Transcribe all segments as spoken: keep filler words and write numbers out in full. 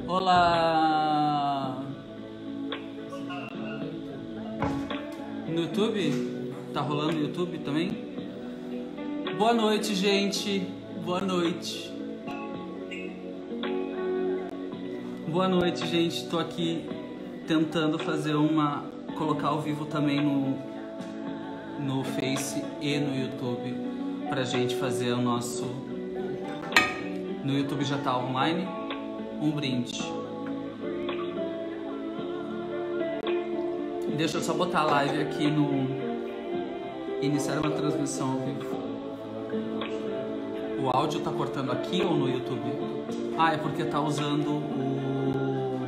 Olá! No YouTube? Tá rolando no YouTube também? Boa noite, gente! Boa noite! Boa noite, gente! Tô aqui tentando fazer uma... colocar ao vivo também no, no Face e no YouTube pra gente fazer o nosso... No YouTube já tá online. Um brinde. Deixa eu só botar a live aqui no... Iniciar uma transmissão ao vivo. O áudio tá cortando aqui ou no YouTube? Ah, é porque tá usando o...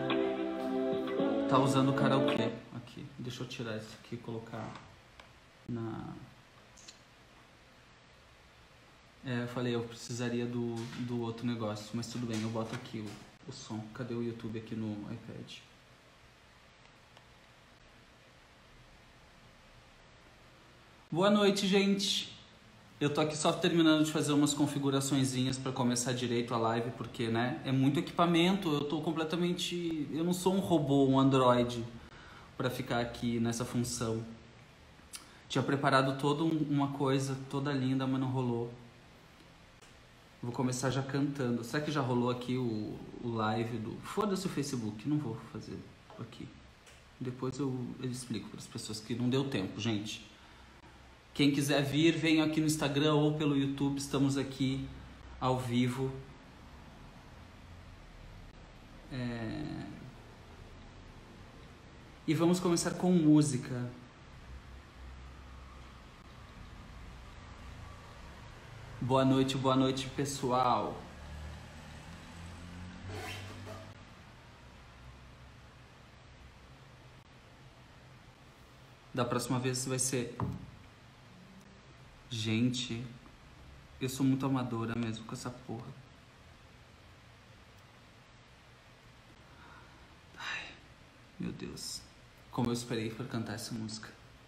Tá usando o karaokê. Aqui. Deixa eu tirar isso aqui e colocar na... É, eu falei, eu precisaria do, do outro negócio, mas tudo bem, eu boto aqui o, o som. Cadê o YouTube aqui no iPad? Boa noite, gente! Eu tô aqui só terminando de fazer umas configuraçõezinhas para começar direito a live, porque, né, é muito equipamento, eu tô completamente... Eu não sou um robô, um Android, para ficar aqui nessa função. Tinha preparado toda uma coisa, toda linda, mas não rolou. Vou começar já cantando. Será que já rolou aqui o, o live do... Foda-se o Facebook, não vou fazer aqui. Depois eu, eu explico para as pessoas que não deu tempo, gente. Quem quiser vir, venha aqui no Instagram ou pelo YouTube. Estamos aqui ao vivo. É... E vamos começar com música. Boa noite, boa noite, pessoal. Da próxima vez vai ser... Gente, eu sou muito amadora mesmo com essa porra. Ai, meu Deus. Como eu esperei por cantar essa música.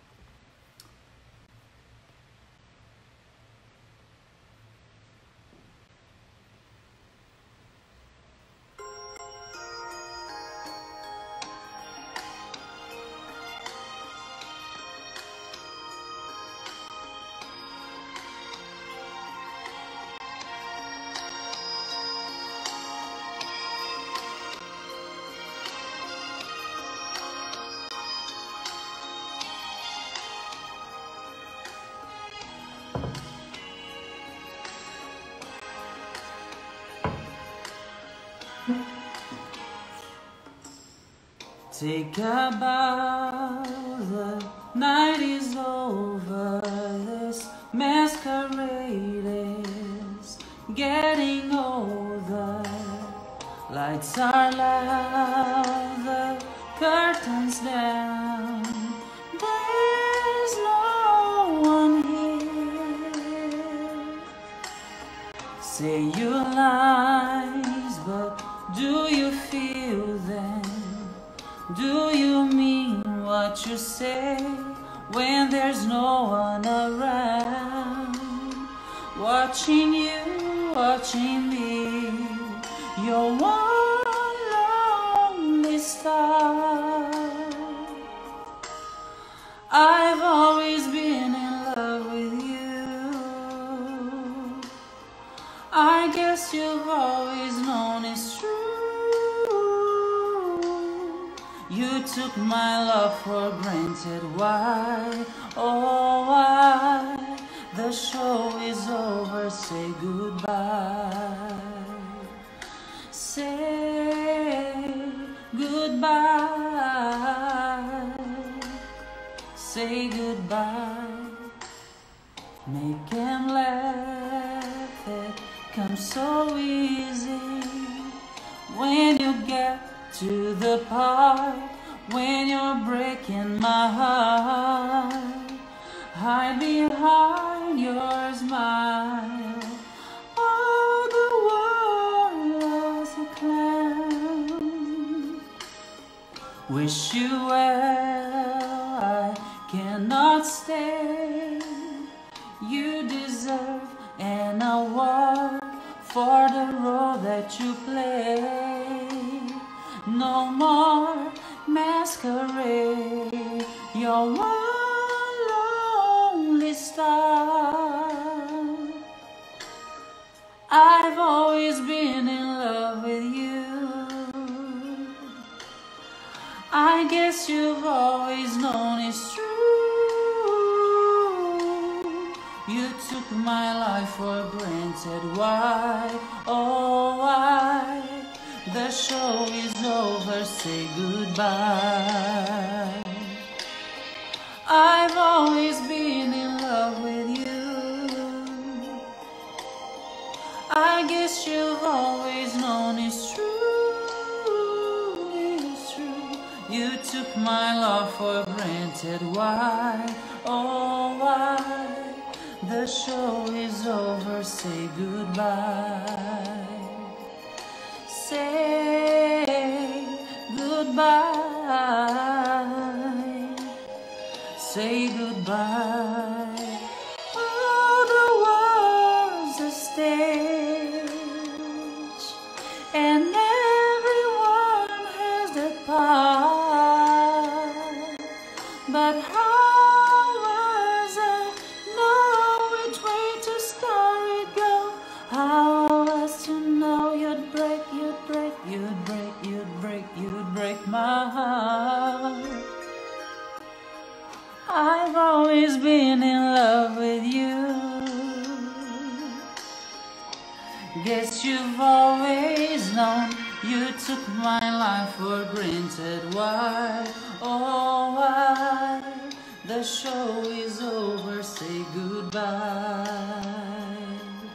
Take a bow, the night is over, this masquerade is getting older. Lights are loud, the curtains down, there's no one here. Say your lies, but do you feel them? Do you mean what you say when there's no one around? Watching you, watching me, you're one lonely star. I've always been in love with you. I guess you've always known it's true. You took my love for granted. Why, oh why? The show is over, say goodbye. Say goodbye. Say goodbye. Make him laugh, it comes so easy when you get to the part when you're breaking my heart. Hide behind your smile. Oh, the world was a clown. Wish you well, I cannot stay. You deserve an award for the role that you play. no more masquerade. You're one lonely star. I've always been in love with you. I guess you've always known it's true. You took my life for granted. Why, oh why? The show is over, say goodbye. I've always been in love with you. I guess you've always known it's true. It's true. You took my love for granted. Why, oh why? The show is over, say goodbye. Say goodbye. Say goodbye. Oh, the world's a stage, and everyone has their part. But how was I know which way to start it go? How was to know you'd break, you'd break, you'd break, you'd break, you'd break my heart? I've always been in love with you. Guess you've always known you took my life for granted. Why, oh why? The show is over, say goodbye.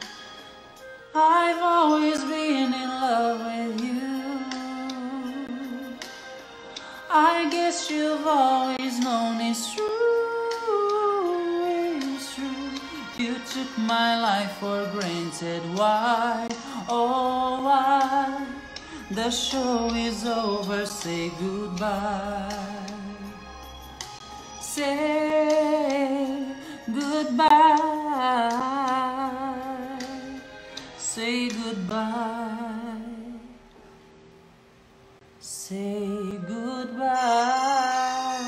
I've always been in love with you. I guess you've always known it's true. It's true. You took my life for granted. Why, oh why? The show is over, say goodbye. Say goodbye. Say goodbye. Say goodbye.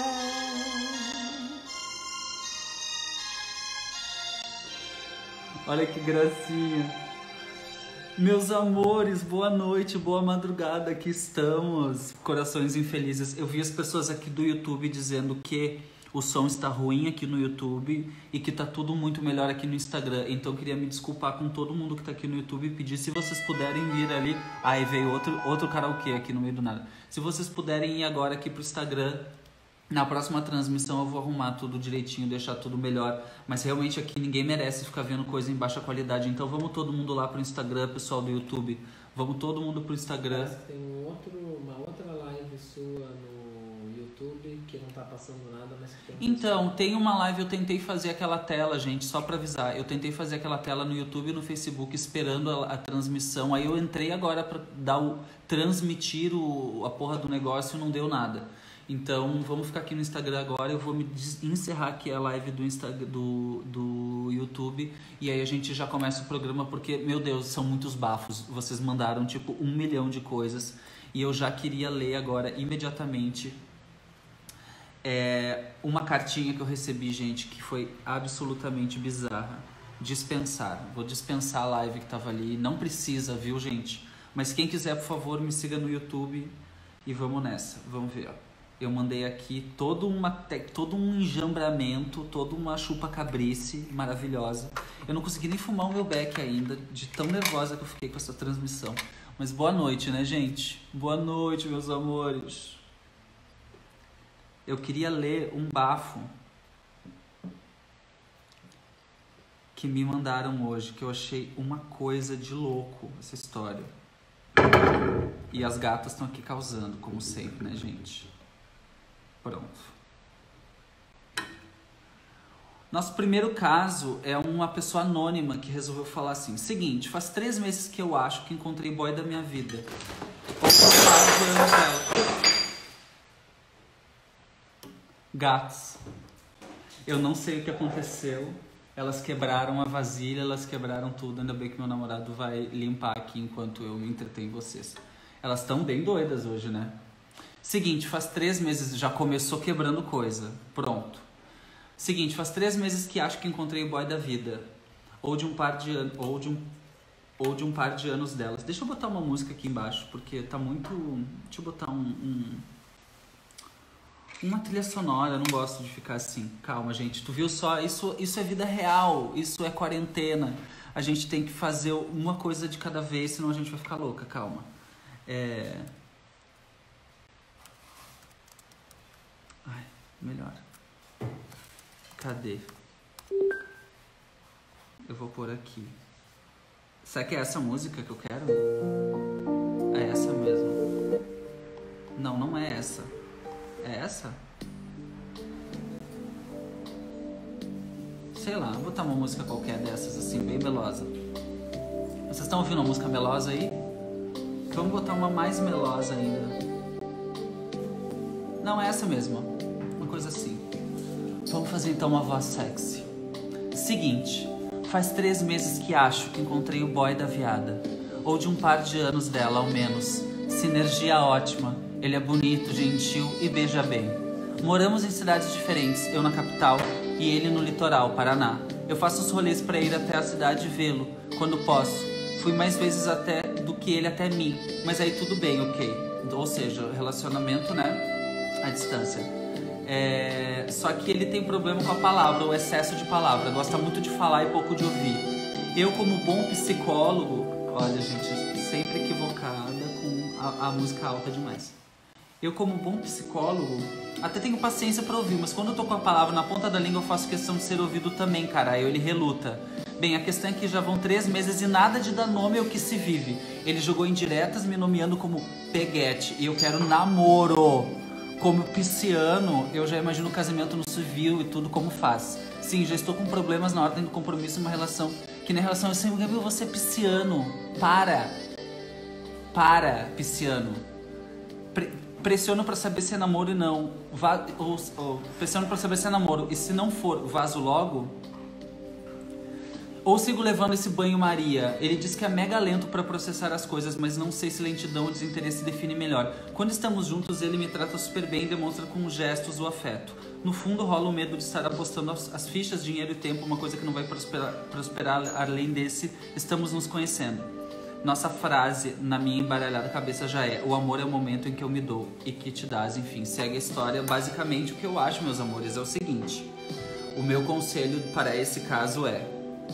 Olha que gracinha. Meus amores, boa noite, boa madrugada, aqui estamos. Corações infelizes. Eu vi as pessoas aqui do YouTube dizendo que o som está ruim aqui no YouTube e que tá tudo muito melhor aqui no Instagram. Então eu queria me desculpar com todo mundo que tá aqui no YouTube e pedir se vocês puderem vir ali. Aí veio outro, outro karaokê aqui no meio do nada. Se vocês puderem ir agora aqui pro Instagram, na próxima transmissão eu vou arrumar tudo direitinho, deixar tudo melhor. Mas realmente aqui ninguém merece ficar vendo coisa em baixa qualidade. Então vamos todo mundo lá pro Instagram, pessoal do YouTube. Vamos todo mundo pro Instagram. Parece que tem um outro, uma outra live sua no YouTube que não tá passando nada, mas que tem... Então, tem uma live, eu tentei fazer aquela tela, gente, só pra avisar. Eu tentei fazer aquela tela no YouTube e no Facebook esperando a, a transmissão. Aí eu entrei agora pra dar o, transmitir o, a porra do negócio e não deu nada. Então, vamos ficar aqui no Instagram agora. Eu vou me encerrar aqui a live do, Instagram, do, do YouTube. E aí a gente já começa o programa, porque, meu Deus, são muitos bafos. Vocês mandaram, tipo, um milhão de coisas. E eu já queria ler agora, imediatamente, é, uma cartinha que eu recebi, gente, que foi absolutamente bizarra. Dispensar. Vou dispensar a live que tava ali. Não precisa, viu, gente? Mas quem quiser, por favor, me siga no YouTube. E vamos nessa. Vamos ver, ó. Eu mandei aqui todo, uma, todo um enjambramento, toda uma chupa-cabrice maravilhosa. Eu não consegui nem fumar o meu beck ainda, de tão nervosa que eu fiquei com essa transmissão. Mas boa noite, né, gente? Boa noite, meus amores. Eu queria ler um bafo que me mandaram hoje, que eu achei uma coisa de louco, essa história. E as gatas estão aqui causando, como sempre, né, gente? Pronto. Nosso primeiro caso é uma pessoa anônima que resolveu falar assim: seguinte, faz três meses que eu acho que encontrei boy da minha vida. Gatos. Eu não sei o que aconteceu. Elas quebraram a vasilha, elas quebraram tudo. Ainda bem que meu namorado vai limpar aqui enquanto eu me entretenho vocês. Elas estão bem doidas hoje, né? Seguinte, faz três meses, já começou quebrando coisa. Pronto. Seguinte, faz três meses que acho que encontrei o boy da vida. Ou de um par de anos, ou de um, ou de um par de anos delas. Deixa eu botar uma música aqui embaixo, porque tá muito... Deixa eu botar um... um uma trilha sonora, eu não gosto de ficar assim. Calma, gente, tu viu só? Isso, isso é vida real, isso é quarentena. A gente tem que fazer uma coisa de cada vez, senão a gente vai ficar louca, calma. É... Ai, melhor. Cadê? Eu vou pôr aqui. Será que é essa música que eu quero? É essa mesmo. Não, não é essa. É essa? Sei lá, vou botar uma música qualquer dessas, assim, bem melosa. Vocês estão ouvindo uma música melosa aí? Vamos botar uma mais melosa ainda. Não, é essa mesmo. Uma coisa assim. Vamos fazer então uma voz sexy. Seguinte, faz três meses que acho que encontrei o boy da viada. Ou de um par de anos dela, ao menos. Sinergia ótima. Ele é bonito, gentil e beija bem. Moramos em cidades diferentes, eu na capital e ele no litoral, Paraná. Eu faço os rolês para ir até a cidade vê-lo, quando posso. Fui mais vezes até do que ele até mim, mas aí tudo bem, ok. Ou seja, relacionamento, né, à distância. É... Só que ele tem problema com a palavra, o excesso de palavra. Gosta muito de falar e pouco de ouvir. Eu, como bom psicólogo... Olha, gente, sempre equivocada com a, a música alta demais. Eu, como bom psicólogo, até tenho paciência pra ouvir, mas quando eu tô com a palavra na ponta da língua, eu faço questão de ser ouvido também, cara. Aí ele reluta. Bem, a questão é que já vão três meses e nada de dar nome ao que se vive. Ele jogou indiretas me nomeando como peguete e eu quero namoro. Como pisciano, eu já imagino o casamento no civil e tudo como faz. Sim, já estou com problemas na ordem do compromisso em uma relação que na relação eu sempre, Gabriel, você é pisciano. Para. Para, pisciano. Pre Pressiono pra saber se é namoro e não. Va ou, ou, pressiono pra saber se é namoro. E se não for, vazo logo? Ou sigo levando esse banho-maria? Ele diz que é mega lento pra processar as coisas, mas não sei se lentidão ou desinteresse define melhor. Quando estamos juntos, ele me trata super bem e demonstra com gestos o afeto. No fundo, rola o medo de estar apostando as, as fichas, dinheiro e tempo, uma coisa que não vai prosperar, prosperar além desse, estamos nos conhecendo. Nossa frase na minha embaralhada cabeça já é: o amor é o momento em que eu me dou e que te dás. Enfim, segue a história. Basicamente, o que eu acho, meus amores, é o seguinte. O meu conselho para esse caso é...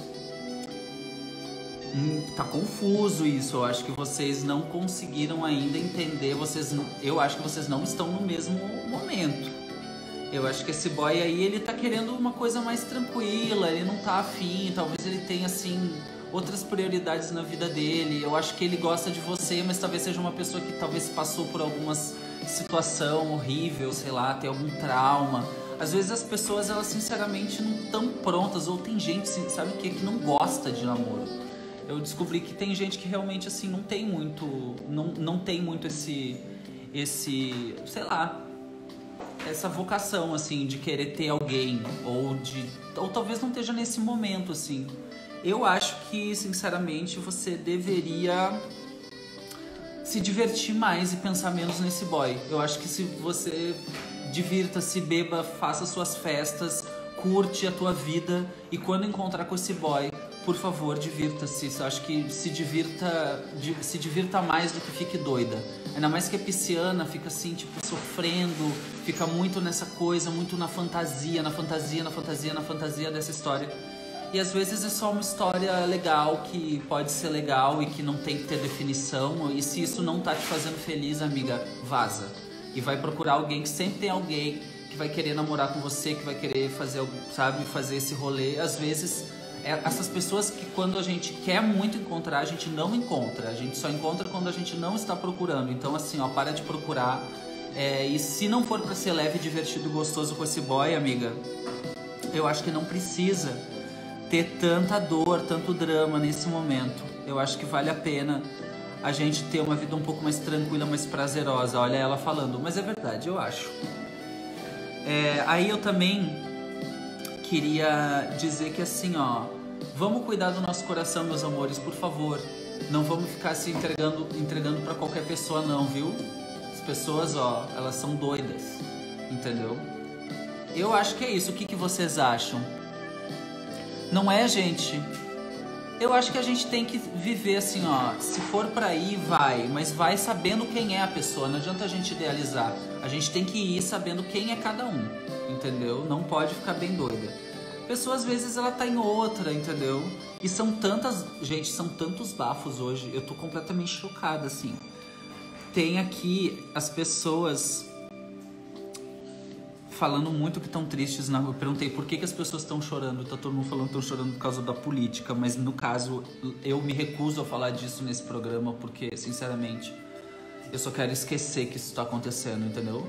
Hum, tá confuso isso. Eu acho que vocês não conseguiram ainda entender. Vocês, eu acho que vocês não estão no mesmo momento. Eu acho que esse boy aí, ele tá querendo uma coisa mais tranquila. Ele não tá afim. Talvez ele tenha, assim... outras prioridades na vida dele. Eu acho que ele gosta de você, mas talvez seja uma pessoa que talvez passou por alguma situação horrível, sei lá, tem algum trauma. Às vezes as pessoas, elas sinceramente não estão prontas, ou tem gente, sabe o que, que não gosta de namoro. Eu descobri que tem gente que realmente, assim, não tem muito, não, não tem muito esse, esse, sei lá, essa vocação, assim, de querer ter alguém, ou de, ou talvez não esteja nesse momento, assim. Eu acho que, sinceramente, você deveria se divertir mais e pensar menos nesse boy. Eu acho que se você divirta-se, beba, faça suas festas, curte a tua vida e quando encontrar com esse boy, por favor, divirta-se. Eu acho que se divirta, se divirta mais do que fique doida. Ainda mais que é pisciana, fica assim, tipo, sofrendo, fica muito nessa coisa, muito na fantasia, na fantasia, na fantasia, na fantasia dessa história. E às vezes é só uma história legal, que pode ser legal e que não tem que ter definição. E se isso não tá te fazendo feliz, amiga, vaza. E vai procurar alguém, que sempre tem alguém que vai querer namorar com você, que vai querer fazer, sabe, fazer esse rolê. Às vezes, é essas pessoas que quando a gente quer muito encontrar, a gente não encontra. A gente só encontra quando a gente não está procurando. Então assim, ó, para de procurar. É, e se não for pra ser leve, divertido e gostoso com esse boy, amiga, eu acho que não precisa ter tanta dor, tanto drama nesse momento. Eu acho que vale a pena a gente ter uma vida um pouco mais tranquila, mais prazerosa. Olha ela falando, mas é verdade, eu acho. É, aí eu também queria dizer que assim, ó, vamos cuidar do nosso coração, meus amores, por favor. Não vamos ficar se entregando, entregando pra qualquer pessoa não, viu? pessoas, ó, elas são doidas, entendeu? Eu acho que é isso. O que, que vocês acham? Não é, gente? Eu acho que a gente tem que viver assim, ó, se for pra ir, vai, mas vai sabendo quem é a pessoa, não adianta a gente idealizar. A gente tem que ir sabendo quem é cada um, entendeu? Não pode ficar bem doida. A pessoa, às vezes, ela tá em outra, entendeu? E são tantas, gente, são tantos bafos hoje, eu tô completamente chocada, assim. Tem aqui as pessoas falando muito que estão tristes. Na... Eu perguntei por que, que as pessoas estão chorando. Tá todo mundo falando que estão chorando por causa da política. Mas no caso, eu me recuso a falar disso nesse programa. Porque, sinceramente, eu só quero esquecer que isso tá acontecendo, entendeu?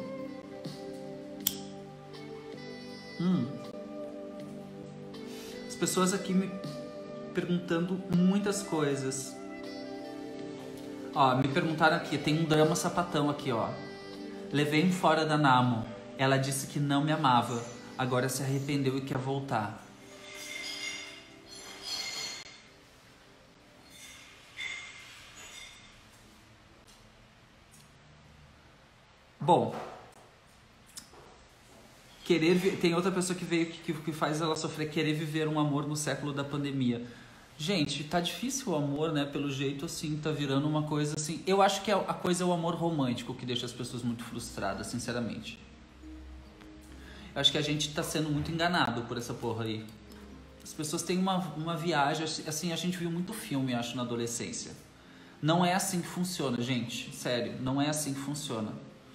Hum. As pessoas aqui me perguntando muitas coisas. Ó, me perguntaram aqui. Tem um drama sapatão aqui, ó. Levei-me fora da Namo. Ela disse que não me amava, agora se arrependeu e quer voltar. Bom, querer tem outra pessoa que veio que, que faz ela sofrer, querer viver um amor no século da pandemia. Gente, tá difícil o amor, né? Pelo jeito, assim, tá virando uma coisa assim. Eu acho que a coisa é o amor romântico que deixa as pessoas muito frustradas, sinceramente. Acho que a gente tá sendo muito enganado por essa porra aí. As pessoas têm uma, uma viagem, assim, a gente viu muito filme, acho, na adolescência. Não é assim que funciona, gente. Sério, não é assim que funciona.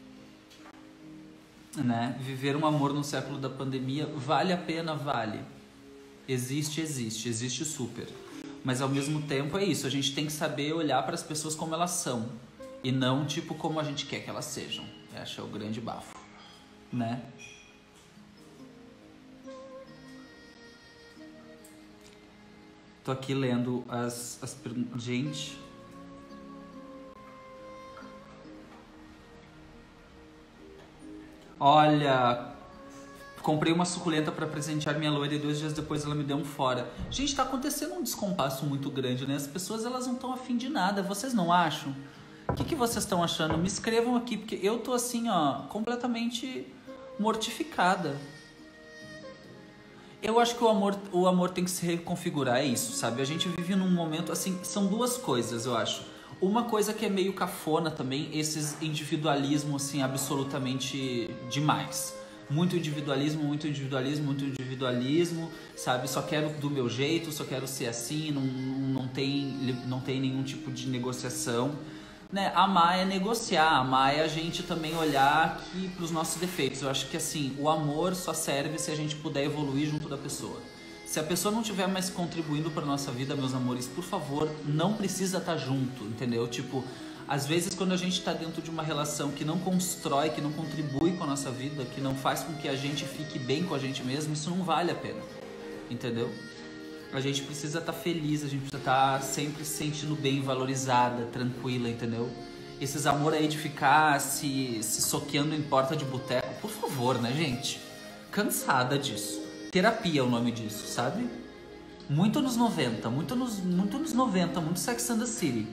Né? Viver um amor no século da pandemia, vale a pena? Vale. Existe, existe, existe super. Mas ao mesmo tempo é isso, a gente tem que saber olhar para as pessoas como elas são. E não, tipo, como a gente quer que elas sejam. Eu acho que é o grande bafo. Né? Tô aqui lendo as, as perguntas. Gente. Olha. Comprei uma suculenta para presentear minha loira e dois dias depois ela me deu um fora. Gente, tá acontecendo um descompasso muito grande, né? As pessoas, elas não estão afim de nada. Vocês não acham? O que, que vocês estão achando? Me escrevam aqui, porque eu tô assim, ó, completamente mortificada. Eu acho que o amor, o amor tem que se reconfigurar, é isso, sabe? A gente vive num momento, assim, são duas coisas, eu acho. Uma coisa que é meio cafona também, esses individualismo, assim, absolutamente demais. Muito individualismo, muito individualismo, muito individualismo, sabe? Só quero do meu jeito, só quero ser assim, não, não, tem, não tem nenhum tipo de negociação. Né? Amar é negociar, amar é a gente também olhar aqui para os nossos defeitos. Eu acho que assim, o amor só serve se a gente puder evoluir junto da pessoa. Se a pessoa não estiver mais contribuindo para nossa vida, meus amores, por favor, não precisa estar junto, entendeu? Tipo, às vezes quando a gente está dentro de uma relação que não constrói, que não contribui com a nossa vida, que não faz com que a gente fique bem com a gente mesmo, isso não vale a pena, entendeu? A gente precisa estar feliz, a gente precisa estar sempre se sentindo bem, valorizada, tranquila, entendeu? Esses amor aí de ficar se, se soqueando em porta de boteco, por favor, né, gente? Cansada disso. Terapia é o nome disso, sabe? Muito nos noventa, muito nos, muito nos noventa, muito Sex and the City.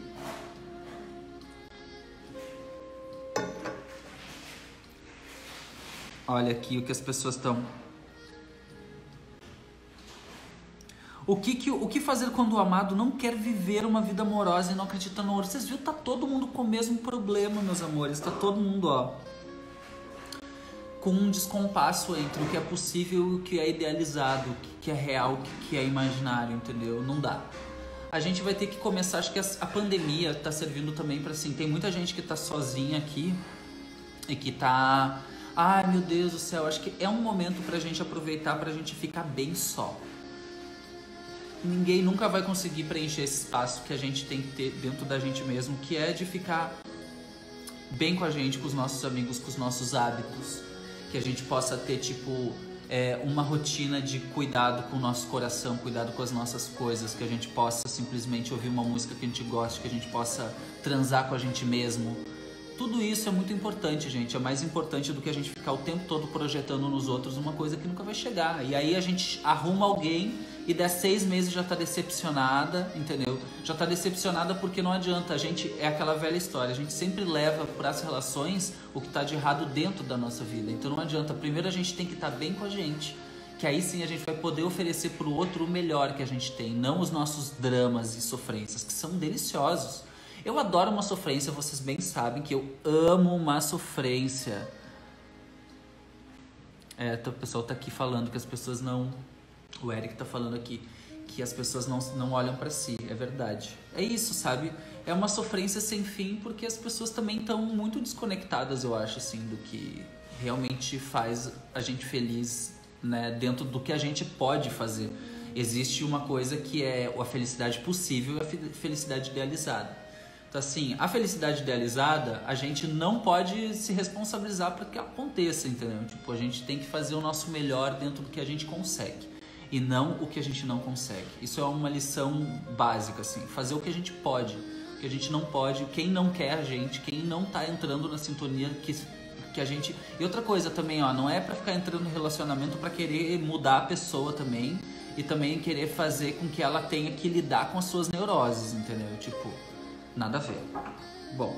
Olha aqui o que as pessoas estão... O que, que, o que fazer quando o amado não quer viver uma vida amorosa e não acredita no amor? Vocês viram? Tá todo mundo com o mesmo problema, meus amores. Tá todo mundo, ó, com um descompasso entre o que é possível e o que é idealizado, o que é real, o que é imaginário, entendeu? Não dá. A gente vai ter que começar, acho que a pandemia tá servindo também pra, assim, tem muita gente que tá sozinha aqui e que tá... Ai, meu Deus do céu, acho que é um momento pra gente aproveitar, pra gente ficar bem só. Ninguém nunca vai conseguir preencher esse espaço que a gente tem que ter dentro da gente mesmo, que é de ficar bem com a gente, com os nossos amigos, com os nossos hábitos, que a gente possa ter, tipo, é, uma rotina de cuidado com o nosso coração, cuidado com as nossas coisas, que a gente possa simplesmente ouvir uma música que a gente gosta, que a gente possa transar com a gente mesmo. tudo isso é muito importante, gente. É mais importante do que a gente ficar o tempo todo projetando nos outros uma coisa que nunca vai chegar. E aí a gente arruma alguém e dá seis meses já tá decepcionada, entendeu? Já tá decepcionada porque não adianta. A gente, é aquela velha história, a gente sempre leva para as relações o que tá de errado dentro da nossa vida. Então não adianta. Primeiro a gente tem que estar bem com a gente, que aí sim a gente vai poder oferecer pro outro o melhor que a gente tem, não os nossos dramas e sofrências, que são deliciosos. Eu adoro uma sofrência, vocês bem sabem que eu amo uma sofrência. É, o pessoal tá aqui falando que as pessoas não... O Eric tá falando aqui que as pessoas não, não olham pra si, é verdade. É isso, sabe? É uma sofrência sem fim porque as pessoas também estão muito desconectadas, eu acho, assim, do que realmente faz a gente feliz, né? Dentro do que a gente pode fazer. Existe uma coisa que é a felicidade possível e a felicidade idealizada. Então, assim, a felicidade idealizada, a gente não pode se responsabilizar para que aconteça, entendeu? Tipo, a gente tem que fazer o nosso melhor dentro do que a gente consegue e não o que a gente não consegue. Isso é uma lição básica, assim, fazer o que a gente pode, o que a gente não pode, quem não quer a gente, quem não tá entrando na sintonia que, que a gente... E outra coisa também, ó, não é para ficar entrando no relacionamento para querer mudar a pessoa também e também querer fazer com que ela tenha que lidar com as suas neuroses, entendeu? Tipo... Nada a ver. Bom.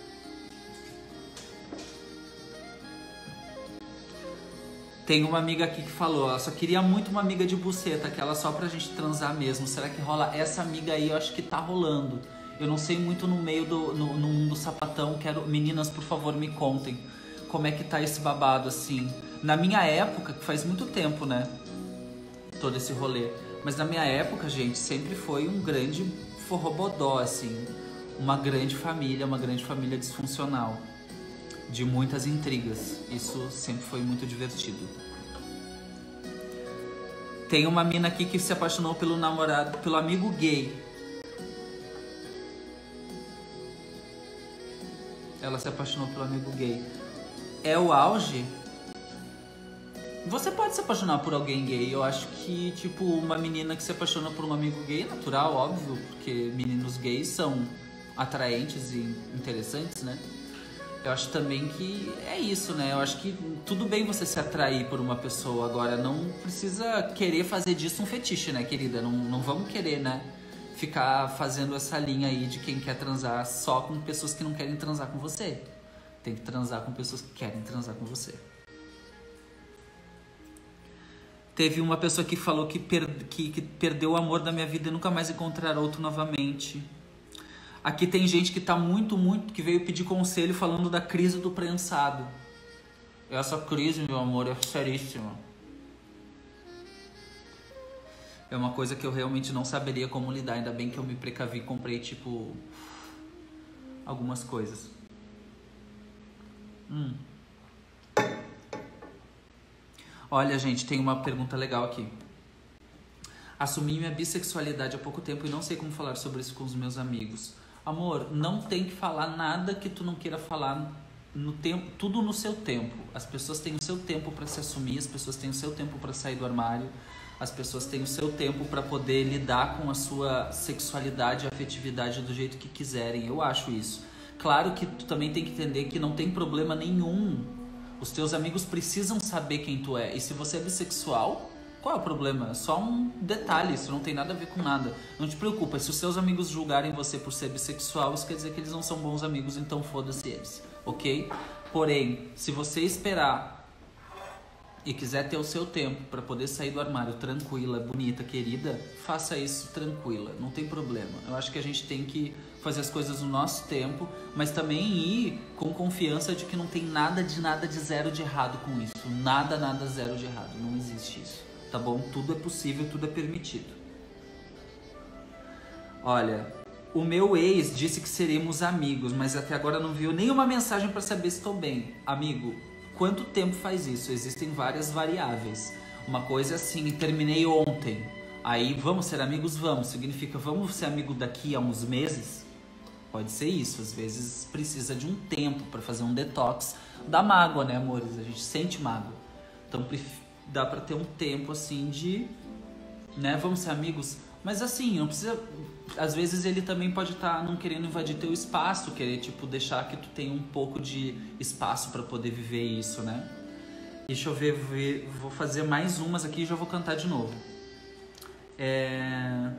Tem uma amiga aqui que falou, ela só queria muito uma amiga de buceta, aquela só pra gente transar mesmo. Será que rola? Essa amiga aí eu acho que tá rolando. Eu não sei muito no meio do no, no mundo sapatão. Quero, meninas, por favor, me contem como é que tá esse babado assim. Na minha época, que faz muito tempo, né? Todo esse rolê. Mas na minha época, gente, sempre foi um grande forrobodó, assim. Uma grande família, uma grande família disfuncional, de muitas intrigas. Isso sempre foi muito divertido. Tem uma mina aqui que se apaixonou pelo namorado, pelo amigo gay. Ela se apaixonou pelo amigo gay. É o auge? Você pode se apaixonar por alguém gay. Eu acho que, tipo, uma menina que se apaixona por um amigo gay é natural, óbvio, porque meninos gays são atraentes e interessantes, né? Eu acho também que é isso, né? Eu acho que tudo bem você se atrair por uma pessoa, agora não precisa querer fazer disso um fetiche, né, querida? Não, não vamos querer, né, ficar fazendo essa linha aí de quem quer transar só com pessoas que não querem transar com você. Tem que transar com pessoas que querem transar com você. Teve uma pessoa que falou que, per que, que perdeu o amor da minha vida e nunca mais encontrar outro novamente. Aqui tem gente que tá muito, muito, que veio pedir conselho falando da crise do prensado. Essa crise, meu amor, é seríssima. É uma coisa que eu realmente não saberia como lidar. Ainda bem que eu me precavi e comprei, tipo, algumas coisas. Hum. Olha, gente, tem uma pergunta legal aqui. Assumi minha bissexualidade há pouco tempo e não sei como falar sobre isso com os meus amigos. Amor, não tem que falar nada que tu não queira falar no tempo, tudo no seu tempo. As pessoas têm o seu tempo para se assumir, as pessoas têm o seu tempo para sair do armário, as pessoas têm o seu tempo para poder lidar com a sua sexualidade e afetividade do jeito que quiserem. Eu acho isso. Claro que tu também tem que entender que não tem problema nenhum. Os teus amigos precisam saber quem tu é. E se você é bissexual, qual é o problema? É só um detalhe, isso não tem nada a ver com nada. Não te preocupa, se os seus amigos julgarem você por ser bissexual, isso quer dizer que eles não são bons amigos, então foda-se eles, ok? Porém, se você esperar e quiser ter o seu tempo para poder sair do armário tranquila, bonita, querida, faça isso tranquila, não tem problema. Eu acho que a gente tem que fazer as coisas no nosso tempo, mas também ir com confiança de que não tem nada de nada de zero de errado com isso. Nada, nada zero de errado, não existe isso. Tá bom? Tudo é possível, tudo é permitido. Olha, o meu ex disse que seremos amigos, mas até agora não viu nenhuma mensagem para saber se estou bem. Amigo, quanto tempo faz isso? Existem várias variáveis. Uma coisa é assim, terminei ontem. Aí, vamos ser amigos? Vamos. Significa, vamos ser amigos daqui a uns meses? Pode ser isso. Às vezes precisa de um tempo para fazer um detox da mágoa, né, amores? A gente sente mágoa. Então, dá pra ter um tempo, assim, de... né, vamos ser amigos. Mas, assim, não precisa Às vezes ele também pode estar não querendo invadir teu espaço, querer, tipo, deixar que tu tenha um pouco de espaço pra poder viver isso, né? Deixa eu ver, ver, vou fazer mais umas aqui e já vou cantar de novo. É...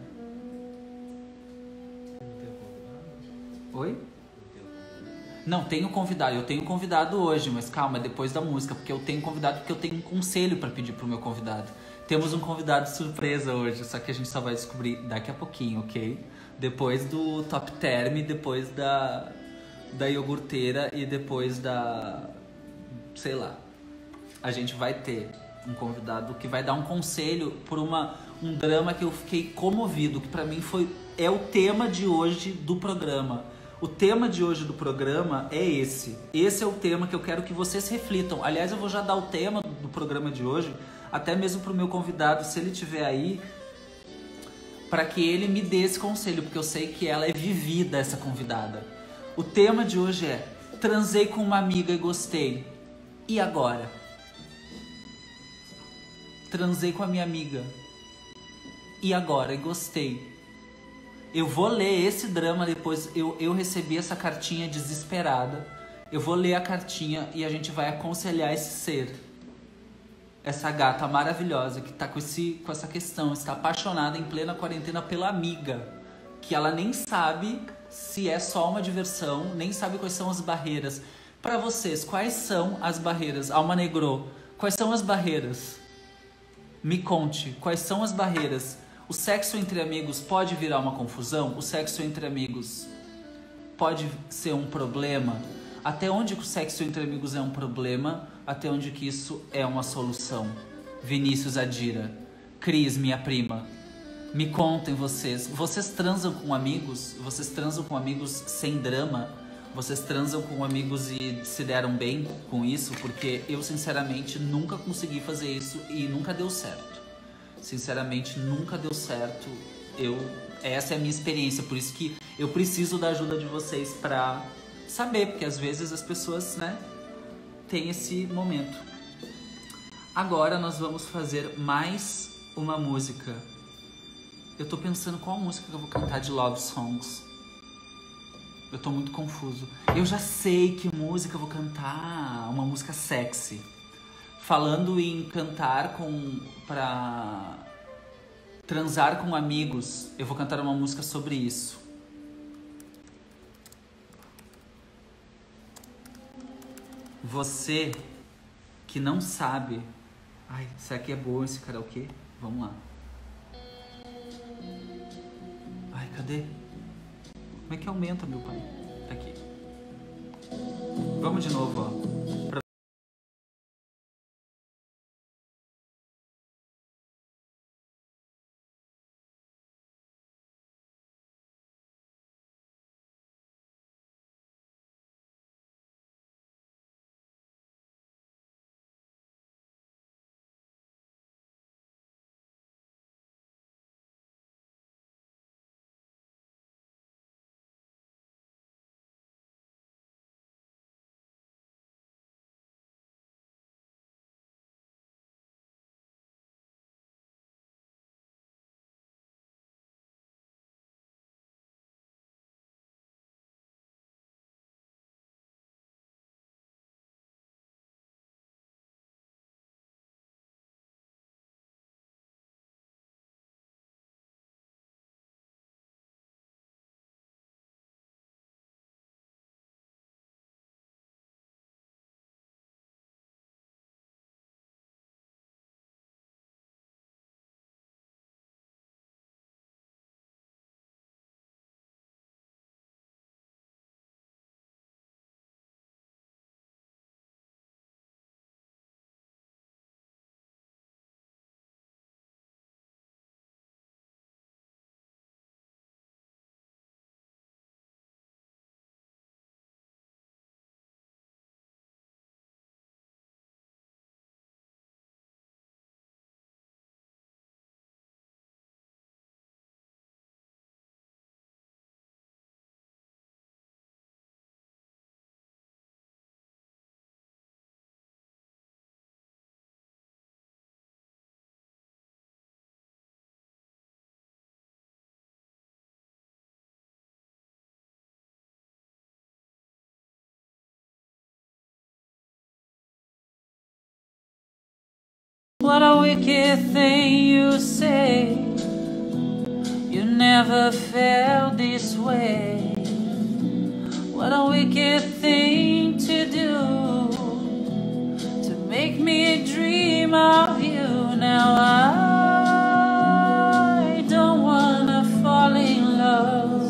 Oi? Não, tenho convidado. Eu tenho convidado hoje, mas calma, depois da música, porque eu tenho convidado porque eu tenho um conselho pra pedir pro meu convidado. Temos um convidado surpresa hoje, só que a gente só vai descobrir daqui a pouquinho, ok? Depois do Top Term, depois da, da iogurteira e depois da... sei lá. A gente vai ter um convidado que vai dar um conselho por uma, um drama que eu fiquei comovido, que pra mim foi, é o tema de hoje do programa. O tema de hoje do programa é esse. Esse é o tema que eu quero que vocês reflitam. Aliás, eu vou já dar o tema do programa de hoje, até mesmo pro meu convidado, se ele estiver aí, para que ele me dê esse conselho, porque eu sei que ela é vivida, essa convidada. O tema de hoje é: transei com uma amiga e gostei. E agora? Transei com a minha amiga. E agora? E gostei. Eu vou ler esse drama depois. Eu, eu recebi essa cartinha desesperada. Eu vou ler a cartinha e a gente vai aconselhar esse ser. Essa gata maravilhosa que tá com, esse, com essa questão. Está apaixonada em plena quarentena pela amiga. Que ela nem sabe se é só uma diversão. Nem sabe quais são as barreiras. Pra vocês, quais são as barreiras? Alma Negro, quais são as barreiras? Me conte, quais são as barreiras? O sexo entre amigos pode virar uma confusão? O sexo entre amigos pode ser um problema? Até onde que o sexo entre amigos é um problema? Até onde que isso é uma solução? Vinícius Adira, Cris, minha prima, me contem vocês. Vocês transam com amigos? Vocês transam com amigos sem drama? Vocês transam com amigos e se deram bem com isso? Porque eu, sinceramente, nunca consegui fazer isso e nunca deu certo. Sinceramente, nunca deu certo. Eu, essa é a minha experiência, por isso que eu preciso da ajuda de vocês pra saber, porque às vezes as pessoas, né, têm esse momento. Agora nós vamos fazer mais uma música. Eu tô pensando qual música que eu vou cantar de Love Songs. Eu tô muito confuso. Eu já sei que música eu vou cantar. Uma música sexy. Falando em cantar com... pra... transar com amigos. Eu vou cantar uma música sobre isso. Você que não sabe... Ai, será que é boa esse karaokê? Vamos lá. Ai, cadê? Como é que aumenta, meu pai? Tá aqui. Vamos de novo, ó. Pra wicked thing you say. You never felt this way. What a wicked thing to do, to make me dream of you. Now I don't wanna fall in love.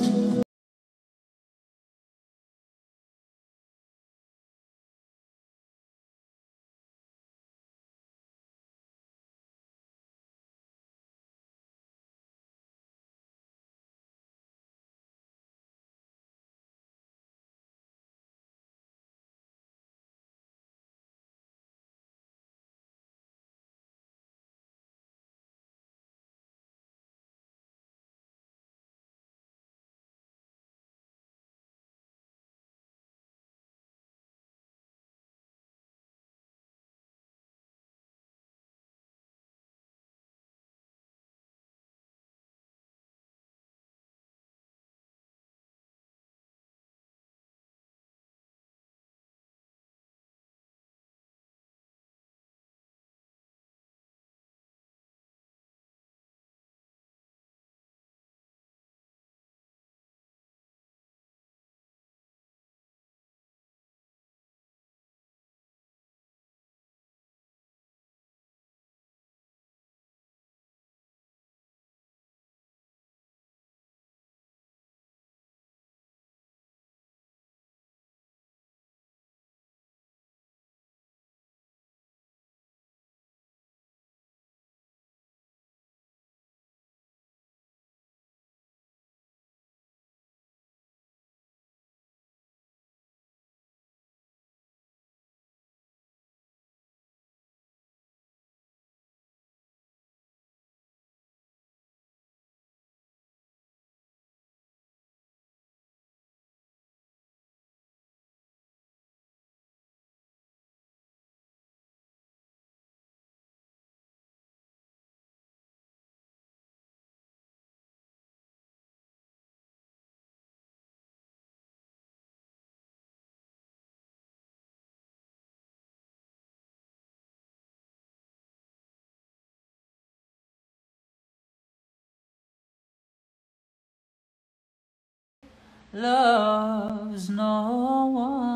Loves no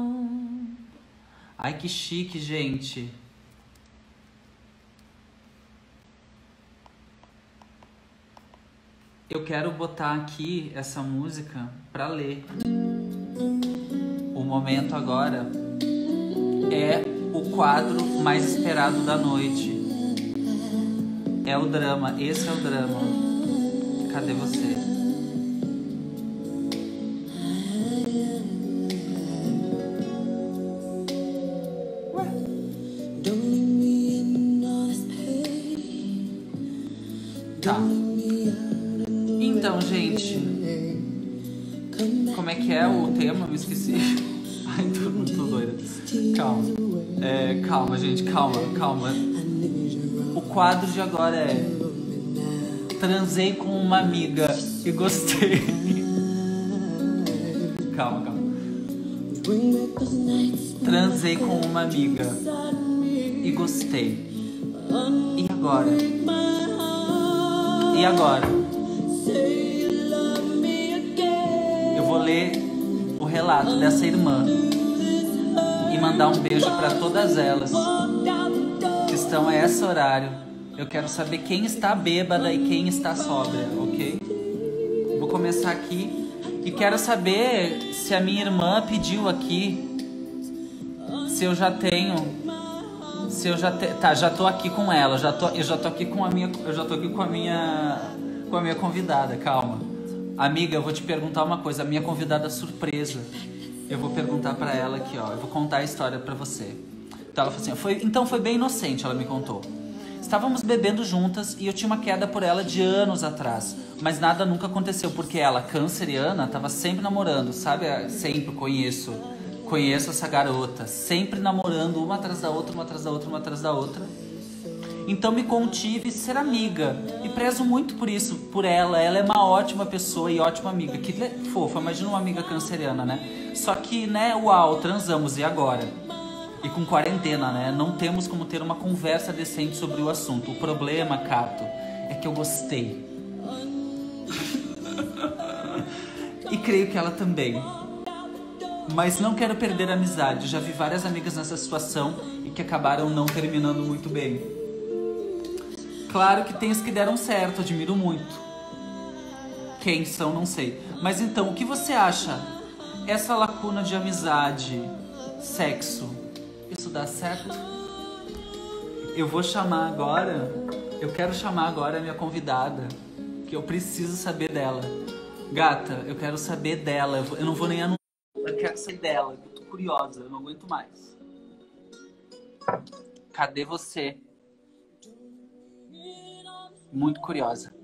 one. Ai, que chique, gente. Eu quero botar aqui essa música pra ler. O momento agora é o quadro mais esperado da noite. É o drama, esse é o drama. Cadê você? Tá. Então, gente, como é que é o tema? Eu me esqueci. Ai, tô muito doida. Calma. É, calma, gente, calma, calma. O quadro de agora é: transei com uma amiga e gostei. Calma, calma. Transei com uma amiga e gostei. E agora? E agora? Eu vou ler o relato dessa irmã e mandar um beijo para todas elas que estão a esse horário. Eu quero saber quem está bêbada e quem está sóbria, ok? Vou começar aqui e quero saber se a minha irmã pediu aqui, se eu já tenho... Se eu já te... tá, já tô aqui com ela, já tô, eu já tô aqui com a minha, eu já tô aqui com a minha, com a minha convidada. Calma, amiga, eu vou te perguntar uma coisa. A minha convidada surpresa, eu vou perguntar pra ela aqui, ó. Eu vou contar a história pra você. Então ela falou assim, foi, então foi bem inocente, ela me contou. Estávamos bebendo juntas e eu tinha uma queda por ela de anos atrás, mas nada nunca aconteceu porque ela, canceriana, tava sempre namorando, sabe? Sempre conheço. Conheço essa garota, sempre namorando uma atrás da outra, uma atrás da outra, uma atrás da outra. Então me contive ser amiga e prezo muito por isso, por ela. Ela é uma ótima pessoa e ótima amiga. Que fofa, imagina uma amiga canceriana, né? Só que, né, uau, transamos, e agora? E com quarentena, né? Não temos como ter uma conversa decente sobre o assunto. O problema, Cato, é que eu gostei. E creio que ela também. Mas não quero perder a amizade. Já vi várias amigas nessa situação e que acabaram não terminando muito bem. Claro que tem as que deram certo, admiro muito. Quem são, não sei. Mas então, o que você acha? Essa lacuna de amizade, sexo, isso dá certo? Eu vou chamar agora, eu quero chamar agora a minha convidada, que eu preciso saber dela. Gata, eu quero saber dela, eu, vou, eu não vou nem anunciar, eu quero saber dela, eu tô curiosa, eu não aguento mais. Cadê você? Muito curiosa.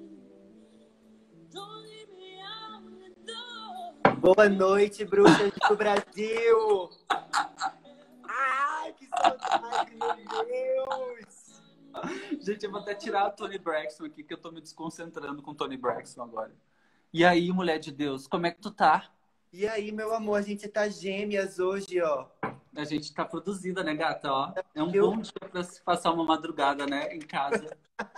Boa noite, bruxas do Brasil! Ai, que saudade, meu Deus! Gente, eu vou até tirar o Toni Braxton aqui, que eu tô me desconcentrando com o Toni Braxton agora. E aí, mulher de Deus, como é que tu tá? E aí, meu amor, a gente tá gêmeas hoje, ó. A gente tá produzida, né, gata? Ó, é um Eu... bom dia pra se passar uma madrugada, né, em casa.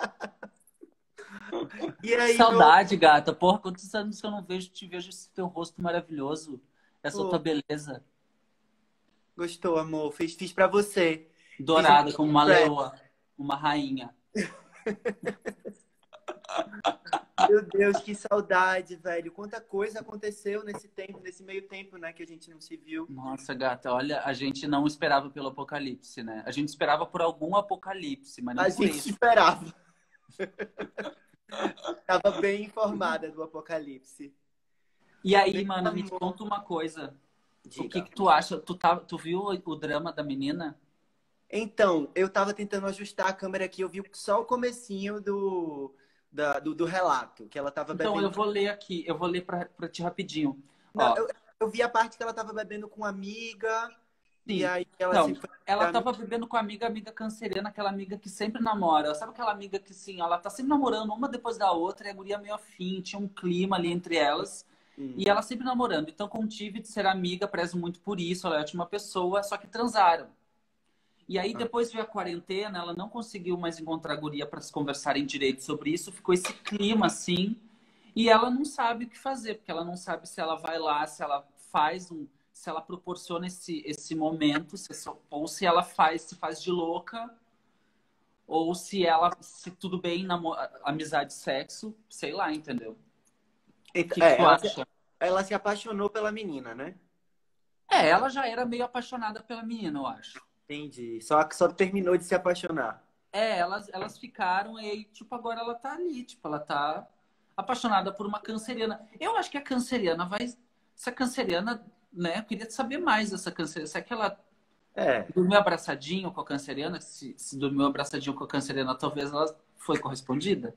E aí, Saudade, meu... gata. Porra, quantos anos que eu não vejo, te vejo esse teu rosto maravilhoso. Essa Pô, tua beleza. gostou, amor? Fiz, fiz pra você. Dourada, fiz um... como uma leoa. Uma rainha. Meu Deus, que saudade, velho. Quanta coisa aconteceu nesse tempo, nesse meio tempo, né, que a gente não se viu. Nossa, gata, olha, a gente não esperava pelo apocalipse, né? A gente esperava por algum apocalipse, mas não A por gente esse. esperava. Tava bem informada do apocalipse. E aí, Meu mano, me amor. conta uma coisa. Diga. O que que tu acha? Tu, tá, tu viu o drama da menina? Então, eu tava tentando ajustar a câmera aqui, eu vi só o comecinho do, da- do, do relato, que ela tava Então, bebendo. eu vou ler aqui, eu vou ler pra, pra ti rapidinho. Não, Ó, eu, eu vi a parte que ela tava bebendo com uma amiga, e sim. aí ela Então, se foi. ela tava bebendo com a amiga, amiga canceriana, aquela amiga que sempre namora. Sabe aquela amiga que, sim, ela tá sempre namorando uma depois da outra, e a guria meio afim, tinha um clima ali entre elas. Hum. E ela sempre namorando. Então, contive de ser amiga, prezo muito por isso, ela é ótima pessoa, só que transaram. E aí, depois veio a quarentena, ela não conseguiu mais encontrar a guria para se conversarem direito sobre isso. Ficou esse clima, assim. E ela não sabe o que fazer, porque ela não sabe se ela vai lá, se ela faz um... Se ela proporciona esse, esse momento, se, ou se ela faz, se faz de louca, ou se ela... Se tudo bem, namo, amizade, sexo, sei lá, entendeu? Então, O que, que é, tu ela, acha? se, ela se apaixonou pela menina, né? É, ela já era meio apaixonada pela menina, eu acho. Entendi. Só que só terminou de se apaixonar. É, elas, elas ficaram e aí, tipo, agora ela tá ali, tipo, ela tá apaixonada por uma canceriana. Eu acho que a canceriana vai... Essa canceriana, né, eu queria saber mais dessa canceriana. Será que ela É. dormiu abraçadinho com a canceriana? Se, se dormiu abraçadinho com a canceriana, talvez ela foi correspondida?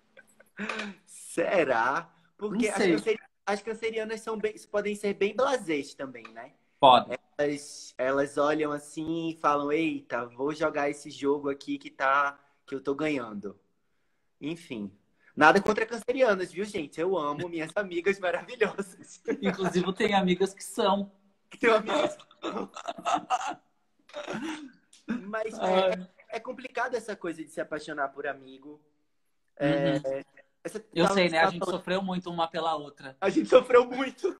Será? Porque Não as, sei. canceri... as cancerianas são bem... podem ser bem blasés também, né? Pode. Elas, elas olham assim e falam, eita, vou jogar esse jogo aqui que tá, que eu tô ganhando. Enfim. Nada contra cancerianas, viu, gente? Eu amo minhas amigas maravilhosas. Inclusive, tem amigas que são. Tenho amigas. Mas é, é, é complicado essa coisa de se apaixonar por amigo. É, Uhum. essa, Eu tava- sei, né? A tava gente falando- sofreu muito uma pela outra. a gente sofreu muito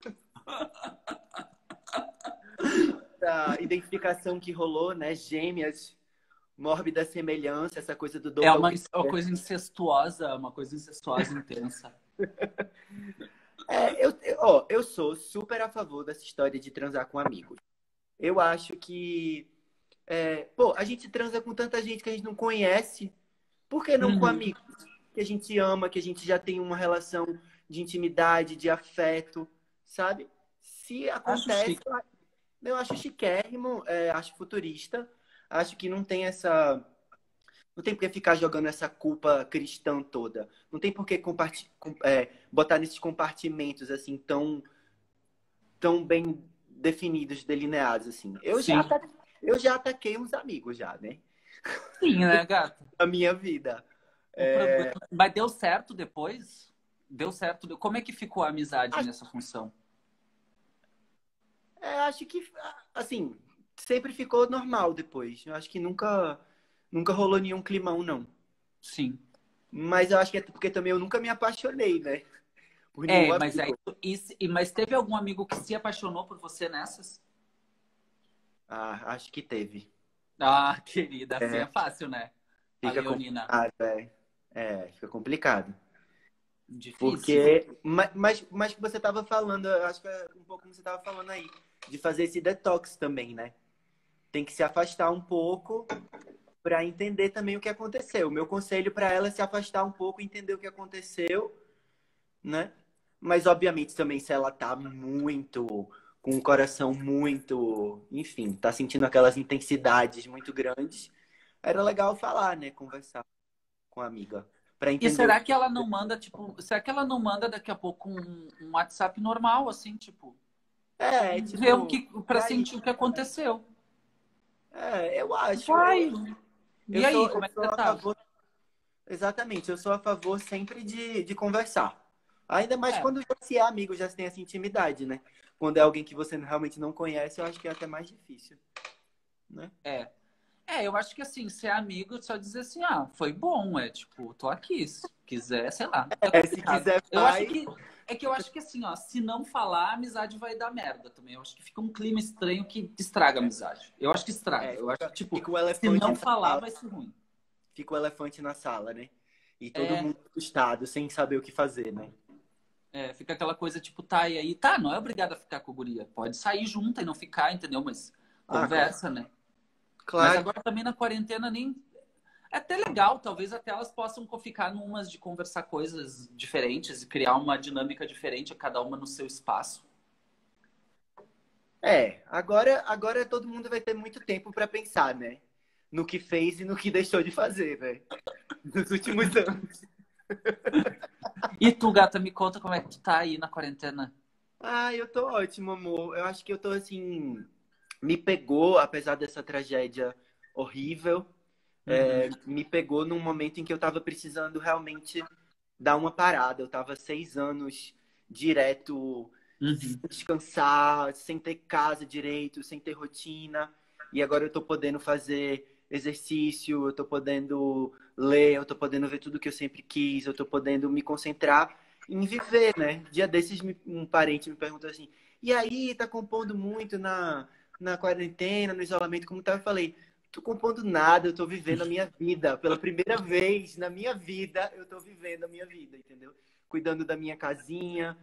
da identificação que rolou, né? Gêmeas, mórbida semelhança, essa coisa do É uma, doppelganger. uma coisa incestuosa, uma coisa incestuosa intensa. É, eu, eu, ó, eu sou super a favor dessa história de transar com amigos. Eu acho que, é, pô, a gente transa com tanta gente que a gente não conhece. Por que não com Uhum. amigos que a gente ama, que a gente já tem uma relação de intimidade, de afeto, sabe? Se Acho acontece, chique. eu eu acho chiquérrimo, é, acho futurista. Acho que não tem essa... Não tem por que ficar jogando essa culpa cristã toda. Não tem por que comparti- com- é, botar nesses compartimentos assim tão, tão bem definidos, delineados assim. Eu já, Sim. ata- eu já ataquei uns amigos já, né? Sim, né, gata? Na minha vida. O problema... Mas deu certo depois? Deu certo. Como é que ficou a amizade Acho, nessa função? é, acho que, assim, sempre ficou normal depois. Eu acho que nunca, nunca rolou nenhum climão, não. Sim. Mas eu acho que é porque também eu nunca me apaixonei, né? Por nenhum É, mas aí, amigo. e, e- mas teve algum amigo que se apaixonou por você nessas? Ah, acho que teve. Ah, querida, assim é É, fácil, né? A fica Leonina. complicado, é. É, fica complicado. Difícil. Porque, mas, mas, mas que você estava falando, eu acho que é um pouco como você estava falando aí, de fazer esse detox também, né? Tem que se afastar um pouco para entender também o que aconteceu. O meu conselho para ela é se afastar um pouco, entender o que aconteceu, né? Mas obviamente também se ela tá muito com o coração muito, enfim, tá sentindo aquelas intensidades muito grandes, era legal falar, né? Conversar com a amiga para E entender o será que que ela não manda, tipo, será que ela não manda daqui a pouco um, um WhatsApp normal, assim, tipo, é, ver o tipo, que, e pra aí? sentir o que aconteceu? É, eu acho, eu, Vai. eu E aí, sou, eu como é que sou você a tá? favor, exatamente, eu sou a favor sempre de, de conversar. Ainda mais É, quando já se é amigo, já se tem essa intimidade, né? Quando é alguém que você realmente não conhece, eu acho que é até mais difícil, né? é. É, eu acho que assim, ser amigo, só dizer assim, ah, foi bom, é tipo, tô aqui, se quiser, sei lá, é É, se complicado. quiser, Eu acho vai. que, é que eu acho que assim, ó, se não falar, a amizade vai dar merda também. Eu acho que fica um clima estranho que estraga a amizade. Eu acho que estraga. É, Eu acho fica, que, tipo, fica o se elefante não na falar, sala, vai ser ruim. fica o elefante na sala, né? E todo É, mundo assustado, sem saber o que fazer, né? é, fica aquela coisa tipo, tá, e aí, tá, não é obrigado a ficar com a guria. Pode sair junto e não ficar, entendeu? Mas Ah, claro. conversa, né? Mas Claro. agora também na quarentena nem. É até legal, talvez até elas possam ficar numas de conversar coisas diferentes e criar uma dinâmica diferente, cada uma no seu espaço. É, agora, agora todo mundo vai ter muito tempo para pensar, né? No que fez e no que deixou de fazer, né? Nos últimos anos. E tu, gata, me conta como é que tu tá aí na quarentena. Ah, eu tô ótimo, amor. Eu acho que eu tô assim. Me pegou, apesar dessa tragédia horrível, Uhum, é, me pegou num momento em que eu tava precisando realmente dar uma parada. Eu tava seis anos direto, sem uhum. descansar, sem ter casa direito, sem ter rotina. E agora eu tô podendo fazer exercício, eu tô podendo ler, eu tô podendo ver tudo que eu sempre quis, eu tô podendo me concentrar em viver, né? Dia desses me- um parente me perguntou assim: "E aí, tá compondo muito na na quarentena, no isolamento, como tá?" Eu falei: "Tô compondo nada, eu tô vivendo a minha vida. Pela primeira vez na minha vida, eu tô vivendo a minha vida, entendeu? Cuidando da minha casinha,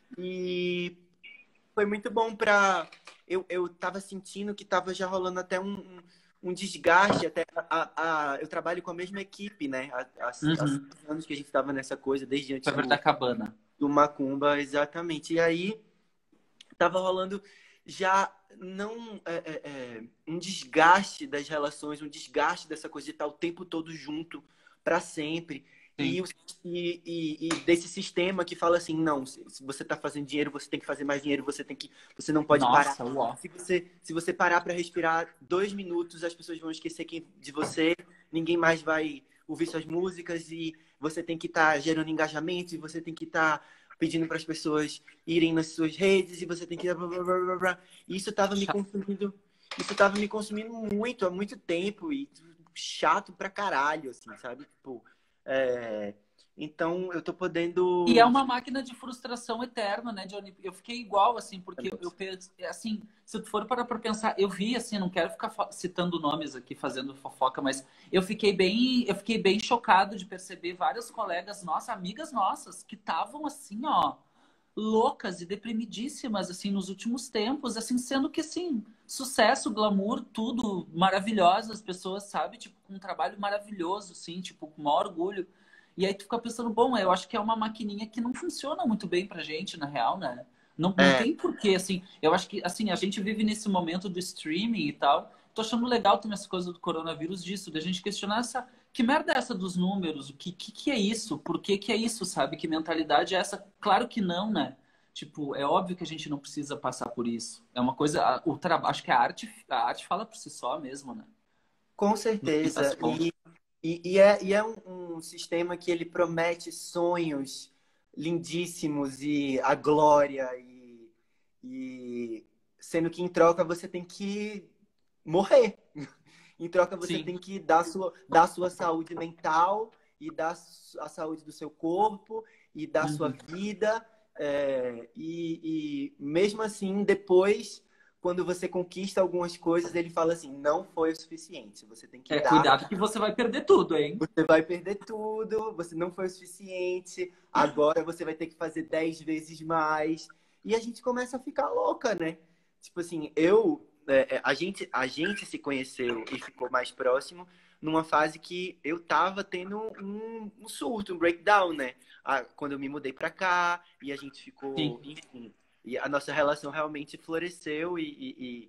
e foi muito bom pra. Eu, eu tava sentindo que tava já rolando até um, um, um desgaste. Até a, a, eu trabalho com a mesma equipe, né? Há, há, há seis Uhum. anos que a gente tava nessa coisa, desde antes Foi da do, cabana. do Macumba, exatamente. E aí tava rolando já não é, é, é, um desgaste das relações, um desgaste dessa coisa de estar o tempo todo junto para sempre. E, Sim. o- e, e, e desse sistema que fala assim, não, se, se você está fazendo dinheiro, você tem que fazer mais dinheiro, você tem que, você não pode parar. Nossa, uó. Se você, se você parar para respirar dois minutos, as pessoas vão esquecer quem, de você, ninguém mais vai ouvir suas músicas e você tem que estar gerando engajamento e você tem que estar pedindo para as pessoas irem nas suas redes e você tem que blá, blá, blá, blá, blá. E isso estava me Chato. consumindo, isso tava me consumindo muito há muito tempo e chato pra caralho, assim, sabe? Tipo, é... então eu tô E é podendo. uma máquina de frustração eterna, né, Johnny? Eu fiquei igual, assim, porque eu penso, assim, se tu for parar pra pensar, eu vi, assim, não quero ficar citando nomes aqui, fazendo fofoca, mas eu fiquei bem, eu fiquei bem chocado de perceber várias colegas nossas, amigas nossas, que estavam, assim, ó, loucas e deprimidíssimas, assim, nos últimos tempos, assim, sendo que, assim, sucesso, glamour, tudo maravilhoso, as pessoas, sabe? Tipo, com um trabalho maravilhoso, assim, tipo, com maior orgulho. E aí tu fica pensando, bom, eu acho que é uma maquininha que não funciona muito bem pra gente, na real, né? Não, não É, tem porquê, assim. Eu acho que, assim, a gente vive nesse momento do streaming e tal. Tô achando legal também essa coisa do coronavírus disso, da gente questionar essa... Que merda é essa dos números? O que, que, que é isso? Por que que é isso, sabe? Que mentalidade é essa? Claro que não, né? Tipo, é óbvio que a gente não precisa passar por isso. É uma coisa... O trabalho... Acho que a arte, a arte fala por si só mesmo, né? com No fim das certeza. contas. E, e, e é, e é um, um sistema que ele promete sonhos lindíssimos e a glória e, e sendo que em troca você tem que morrer. Em troca, você Sim. tem que dar a sua, dar a sua saúde mental e dar a saúde do seu corpo e dar a sua Uhum. vida. É, e, e mesmo assim, depois, quando você conquista algumas coisas, ele fala assim, não foi o suficiente. Você tem que É, dar, cuidado que você vai perder tudo, hein? você vai perder tudo, você não foi o suficiente, agora você vai ter que fazer dez vezes mais. E a gente começa a ficar louca, né? Tipo assim, eu, é, é, a gente, a gente se conheceu e ficou mais próximo numa fase que eu tava tendo um, um surto, um breakdown, né? Ah, quando eu me mudei pra cá e a gente ficou, Sim. enfim, e a nossa relação realmente floresceu e, e,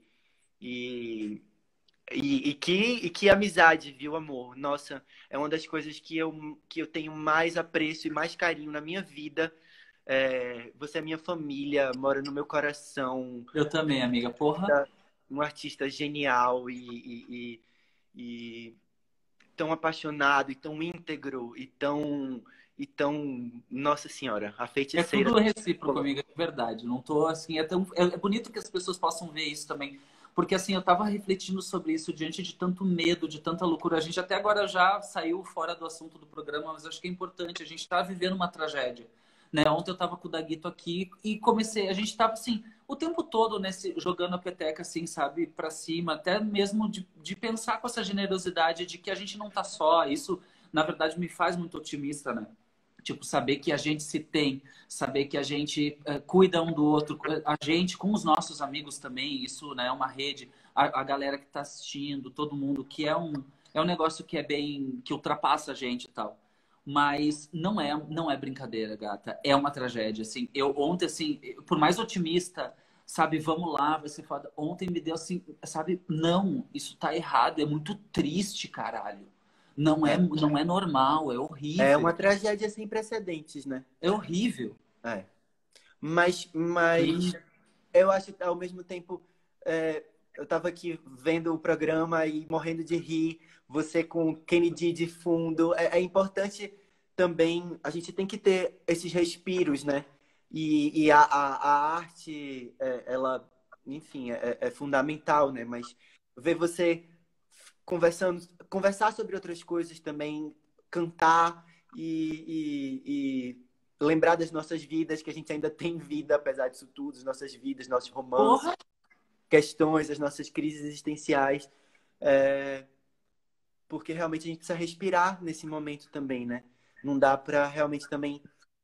e, e, e que, e que amizade, viu, amor? Nossa, é uma das coisas que eu, que eu tenho mais apreço e mais carinho na minha vida. É, você é minha família, mora no meu coração, Eu também, amiga. Porra. um artista genial e, e, e, e tão apaixonado, e tão íntegro, e tão, e tão... Nossa Senhora, a É feiticeira. tudo recíproco, amiga, de verdade. Não tô assim, é tão é é bonito que as pessoas possam ver isso também, porque assim, eu tava refletindo sobre isso diante de tanto medo, de tanta loucura. A gente até agora já saiu fora do assunto do programa, mas acho que é importante. A gente tá vivendo uma tragédia, né? Ontem eu tava com o Daguito aqui e comecei, a gente tava assim, o tempo todo nesse jogando a peteca assim, sabe, para cima, até mesmo de, de pensar com essa generosidade de que a gente não tá só. Isso, na verdade, me faz muito otimista, né? Tipo, saber que a gente se tem, saber que a gente uh, cuida um do outro, a gente com os nossos amigos também, isso, né, é uma rede, a, a galera que está assistindo, todo mundo, que é um, é um negócio que é bem, que ultrapassa a gente e tal. Mas não é, não é brincadeira, gata. É uma tragédia, assim. Eu ontem, assim, por mais otimista, sabe, vamos lá, vai ser foda. Ontem me deu assim, sabe, não, isso tá errado, é muito triste, caralho. Não é, É, não é normal, é é uma horrível. tragédia sem precedentes, né? É horrível. É. Mas, mas eu acho que ao mesmo tempo é, eu tava aqui vendo o programa e morrendo de rir, você com Kennedy de fundo. É, é importante também, a gente tem que ter esses respiros, né? E, e a, a, a arte, é, ela, enfim, é, é fundamental, né? Mas ver você conversando, conversar sobre outras coisas também, cantar e, e, e lembrar das nossas vidas, que a gente ainda tem vida, apesar disso tudo, as nossas vidas, nossos romances, Porra! questões, as nossas crises existenciais. É, porque realmente a gente precisa respirar nesse momento também, né? Não dá para realmente também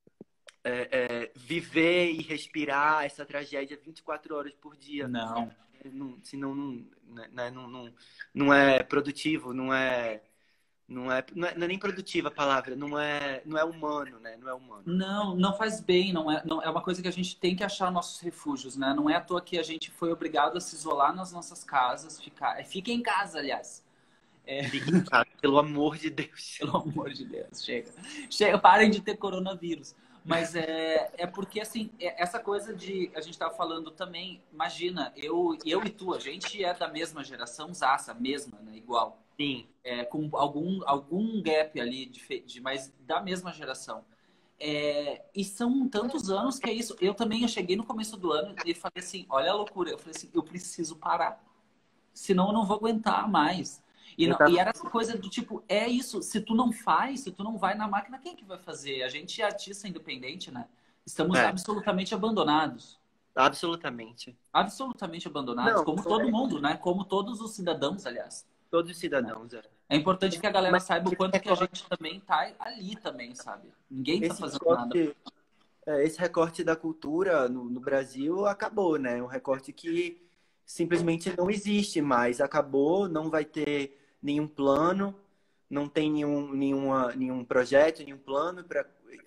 é, é, viver e respirar essa tragédia vinte e quatro horas por dia. Não. Não, senão não, né, não, não, não é produtivo, não é, não é, não é, não é nem produtiva a palavra, não é, não é humano, né? Não é humano. Não, não faz bem, não é, não, é uma coisa que a gente tem que achar nossos refúgios, né? Não é à toa que a gente foi obrigado a se isolar nas nossas casas, ficar, é, fica em casa, aliás. É, Fique em casa, pelo amor de Deus. pelo amor de Deus, chega. Chega, parem de ter coronavírus. Mas é, é porque, assim, é- essa coisa de... A gente estava falando também, imagina, eu, eu e tu, a gente é da mesma geração, zaça, mesma, né? Igual. Sim, É, com algum, algum gap ali, de, fe- de, mas da mesma geração. É, e são tantos anos que é isso. Eu também, eu cheguei no começo do ano e falei assim, olha a loucura. Eu falei assim, eu preciso parar. Senão eu não vou aguentar mais. E, eu não, e tava, era essa coisa do tipo, é isso, se tu não faz, se tu não vai na máquina, quem é que vai fazer? A gente é artista independente, né? Estamos é, absolutamente abandonados. absolutamente. Absolutamente abandonados, Não, como todo mundo, né? Como todos os cidadãos, aliás. todos os cidadãos, é. É importante que a galera Mas saiba o esse quanto que a gente recorte, também tá ali também, sabe? Ninguém tá esse fazendo nada. recorte, é, esse recorte da cultura no, no Brasil acabou, né? Um recorte que simplesmente não existe mais. Acabou, não vai ter nenhum plano, não tem nenhum, nenhuma, nenhum projeto, nenhum plano para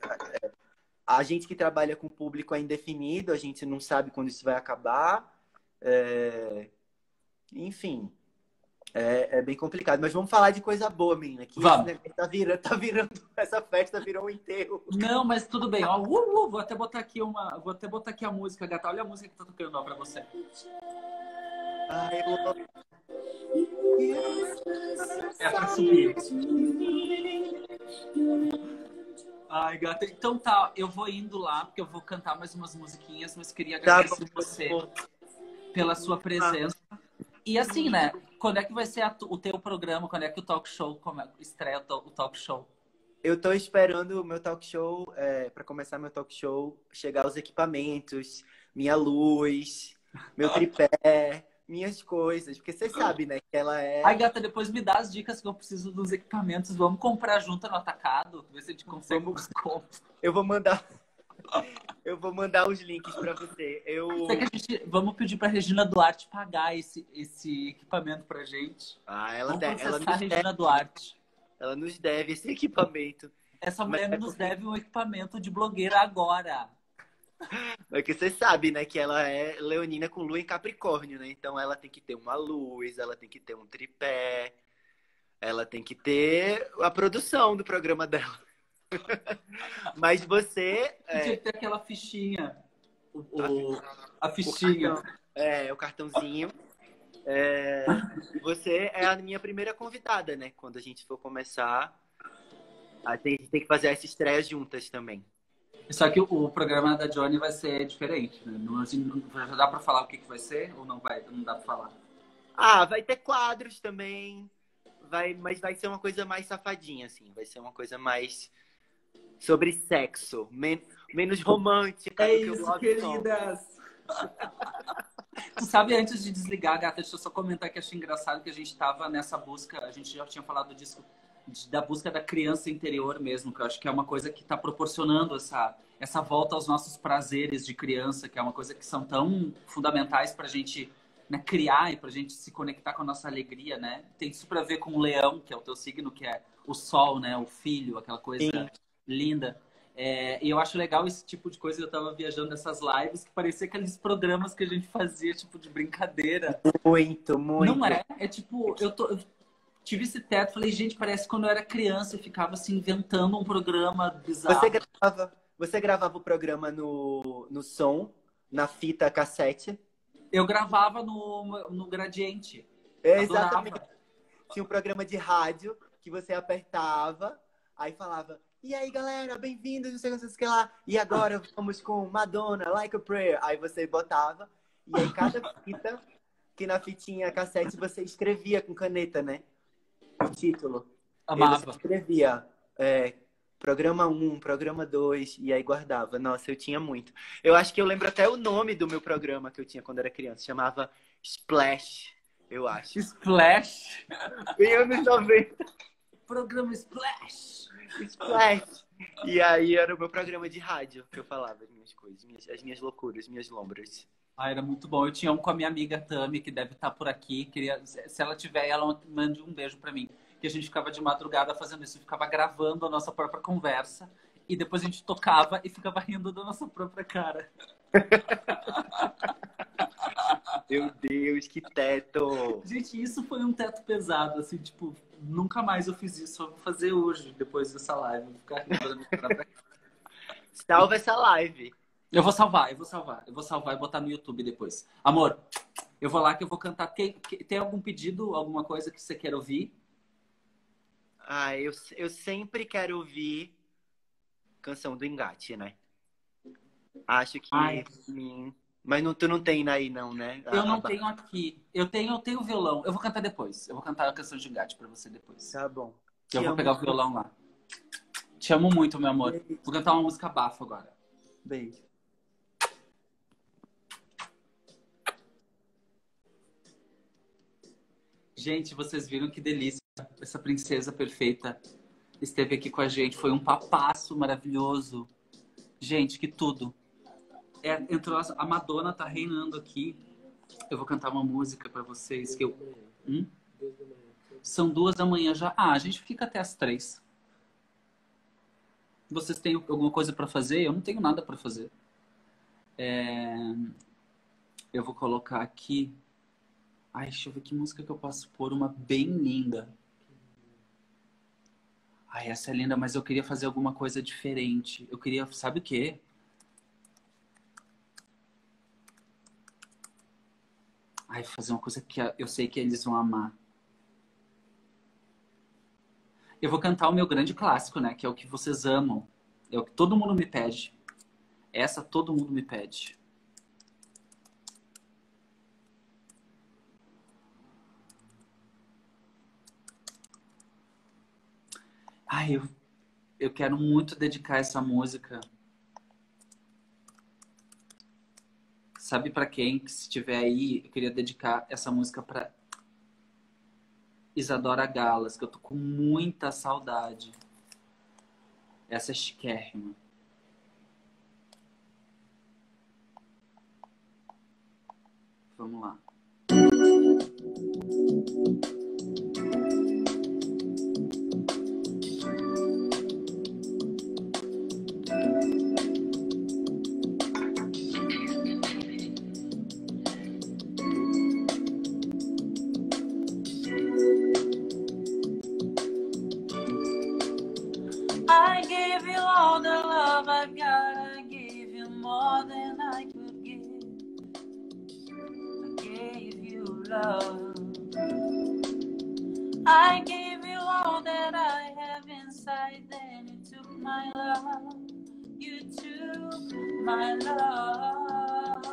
a gente que trabalha com o público é indefinido, a gente não sabe quando isso vai acabar. É, enfim, é, é bem complicado. Mas vamos falar de coisa boa, menina. Que esse Vamos. negócio tá virando, tá virando, essa festa virou um enterro. Não, mas tudo bem. Ó, uh, uh, vou até botar aqui uma, vou até botar aqui a música, gata. Olha a música que tá tocando ó, pra você. Ai, eu amo. É pra subir. Ai, gata. Então tá, eu vou indo lá, porque eu vou cantar mais umas musiquinhas, mas queria Tá bom, agradecer tá você bom. pela sua presença. E assim, né? quando é que vai ser a tu- o teu programa? Quando é que o talk show come- estreia o, to- o talk show? Eu tô esperando o meu talk show, é, para começar meu talk show, chegar os equipamentos, minha luz, meu tripé, minhas coisas. Porque você sabe, né, que ela Ai, é. gata, depois me dá as dicas que eu preciso dos equipamentos. Vamos comprar junto no atacado, ver se a gente consegue um Vamos, desconto. eu vou mandar, eu vou mandar os links para você. Sei que Eu, a gente, vamos pedir pra Regina Duarte pagar esse, esse equipamento pra gente. ah, ela, Vamos de- ela processar a nos deve, Regina Duarte. ela nos deve esse equipamento. Essa Mas mulher é nos porque, deve um equipamento de blogueira agora. é que você sabe, né, que ela é leonina com lua em Capricórnio, né? Então ela tem que ter uma luz, ela tem que ter um tripé, ela tem que ter a produção do programa dela. Mas você, E tinha é, que ter aquela fichinha. O, a- o- a o fichinha. cartão, é, o cartãozinho, é, e você é a minha primeira convidada, né? Quando a gente for começar, a gente tem que fazer essa estreia juntas também. Só que o, o programa da Johnny vai ser diferente, né? Não, assim, não- já dá pra falar o que, que vai ser ou não vai? Não dá pra falar. Ah, vai ter quadros também, vai, mas vai ser uma coisa mais safadinha, assim. Vai ser uma coisa mais sobre sexo, men- menos romântica É do que o isso, Love Song. queridas! Tu sabe, antes de desligar, gata, deixa eu só comentar que achei engraçado que a gente tava nessa busca, a gente já tinha falado disso, de- da busca da criança interior mesmo, que eu acho que é uma coisa que está proporcionando essa, essa volta aos nossos prazeres de criança, que é uma coisa que são tão fundamentais para a gente, né, criar e para a gente se conectar com a nossa alegria, né? Tem super a ver com o leão, que é o teu signo, que é o sol, né? O filho, aquela coisa Sim. linda. É, e eu acho legal esse tipo de coisa. Eu tava viajando nessas lives que parecia aqueles programas que a gente fazia, tipo, de brincadeira. Muito, muito. Não é? É tipo, eu, tô, eu tive esse teto, falei, gente, parece que quando eu era criança eu ficava assim, inventando um programa Você bizarro. gravava, você gravava o programa no, no som, na fita cassete. Eu gravava no, no Gradiente. É, Adorava. exatamente. Tinha um programa de rádio que você apertava, aí falava, e aí galera, bem-vindos, não sei o que, não sei o que lá. E agora vamos com Madonna, Like a Prayer. Aí você botava, e aí cada fita, que na fitinha cassete você escrevia com caneta, né? O título. E aí você Amava. escrevia é, programa um, programa dois, e aí guardava. Nossa, eu tinha muito. Eu acho que eu lembro até o nome do meu programa que eu tinha quando era criança. Chamava Splash, eu acho. Splash. Bem anos noventa. Programa Splash. Splash. E aí era o meu programa de rádio que eu falava as minhas coisas, minhas- as minhas loucuras, minhas lombras. Ah, era muito bom. Eu tinha um com a minha amiga Tami, que deve estar por aqui. Queria, se ela tiver, ela mande um beijo pra mim. Que a gente ficava de madrugada fazendo isso, ficava gravando a nossa própria conversa e depois a gente tocava e ficava rindo da nossa própria cara. Meu Deus, que teto! Gente, isso foi um teto pesado, assim, tipo, nunca mais eu fiz isso. Eu vou fazer hoje, depois dessa live. Vou ficar rindo da minha própria cara. Salva essa live. Eu vou salvar, eu vou salvar. Eu vou salvar e botar no YouTube depois. Amor, eu vou lá que eu vou cantar. Tem, tem algum pedido, alguma coisa que você queira ouvir? Ah, eu, eu sempre quero ouvir canção do Engate, né? Acho que Ai. sim. Mas não, tu não tem aí não, né? Eu A- não a- tenho aqui. Eu tenho, eu tenho violão. Eu vou cantar depois. Eu vou cantar a canção de engate pra você depois. Tá bom. Te Eu vou amo. pegar o violão lá. Te amo muito, meu amor. Vou cantar uma música bafo agora. Beijo. Gente, vocês viram que delícia. Essa princesa perfeita esteve aqui com a gente. Foi um papasso maravilhoso. Gente, que tudo. É, entrou a a Madonna tá reinando aqui. Eu vou cantar uma música pra vocês que eu. Hum? São duas da manhã já. Ah, a gente fica até as três. Vocês têm alguma coisa pra fazer? Eu não tenho nada pra fazer. É, Eu vou colocar aqui. Ai, deixa eu ver que música que eu posso pôr. Uma bem linda. Ai, essa é linda, mas eu queria fazer alguma coisa diferente. Eu queria, sabe o quê? Ai, fazer uma coisa que eu sei que eles vão amar. Eu vou cantar o meu grande clássico, né? Que é o que vocês amam. É o que todo mundo me pede. Essa todo mundo me pede. Ai, eu, eu quero muito dedicar essa música. Sabe pra quem? Que se tiver aí, eu queria dedicar essa música pra Isadora Galas, que eu tô com muita saudade. Essa é chiquérrima. Vamos lá. I gave you all the love I've got. I gave you more than I could give. I gave you love. I gave you all that I have inside. Then you took my love. You took my love.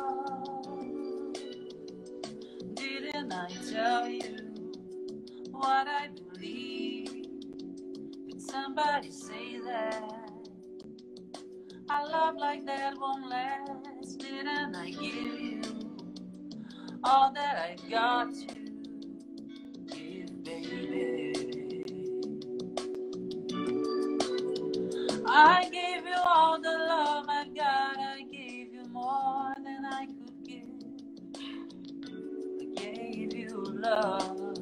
Didn't I tell you what I believe? Did somebody say that a love like that won't last? Didn't I give you all that I got to give, baby? I gave you all the love I got. I gave you more than I could give. I gave you love.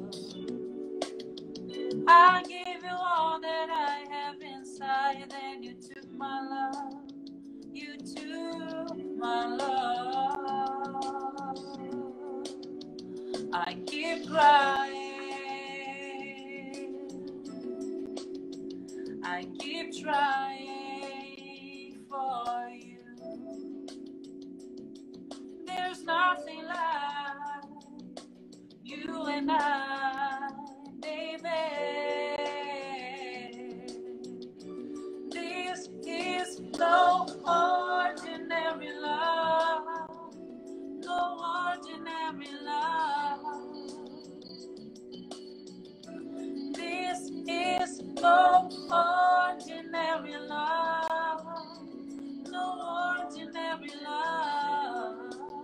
I gave you all that I have inside. Then you took my love. You took my love. I keep crying. I keep trying for you. There's nothing like you and I, baby. This is no ordinary love, no ordinary love. This is no ordinary love, no ordinary love.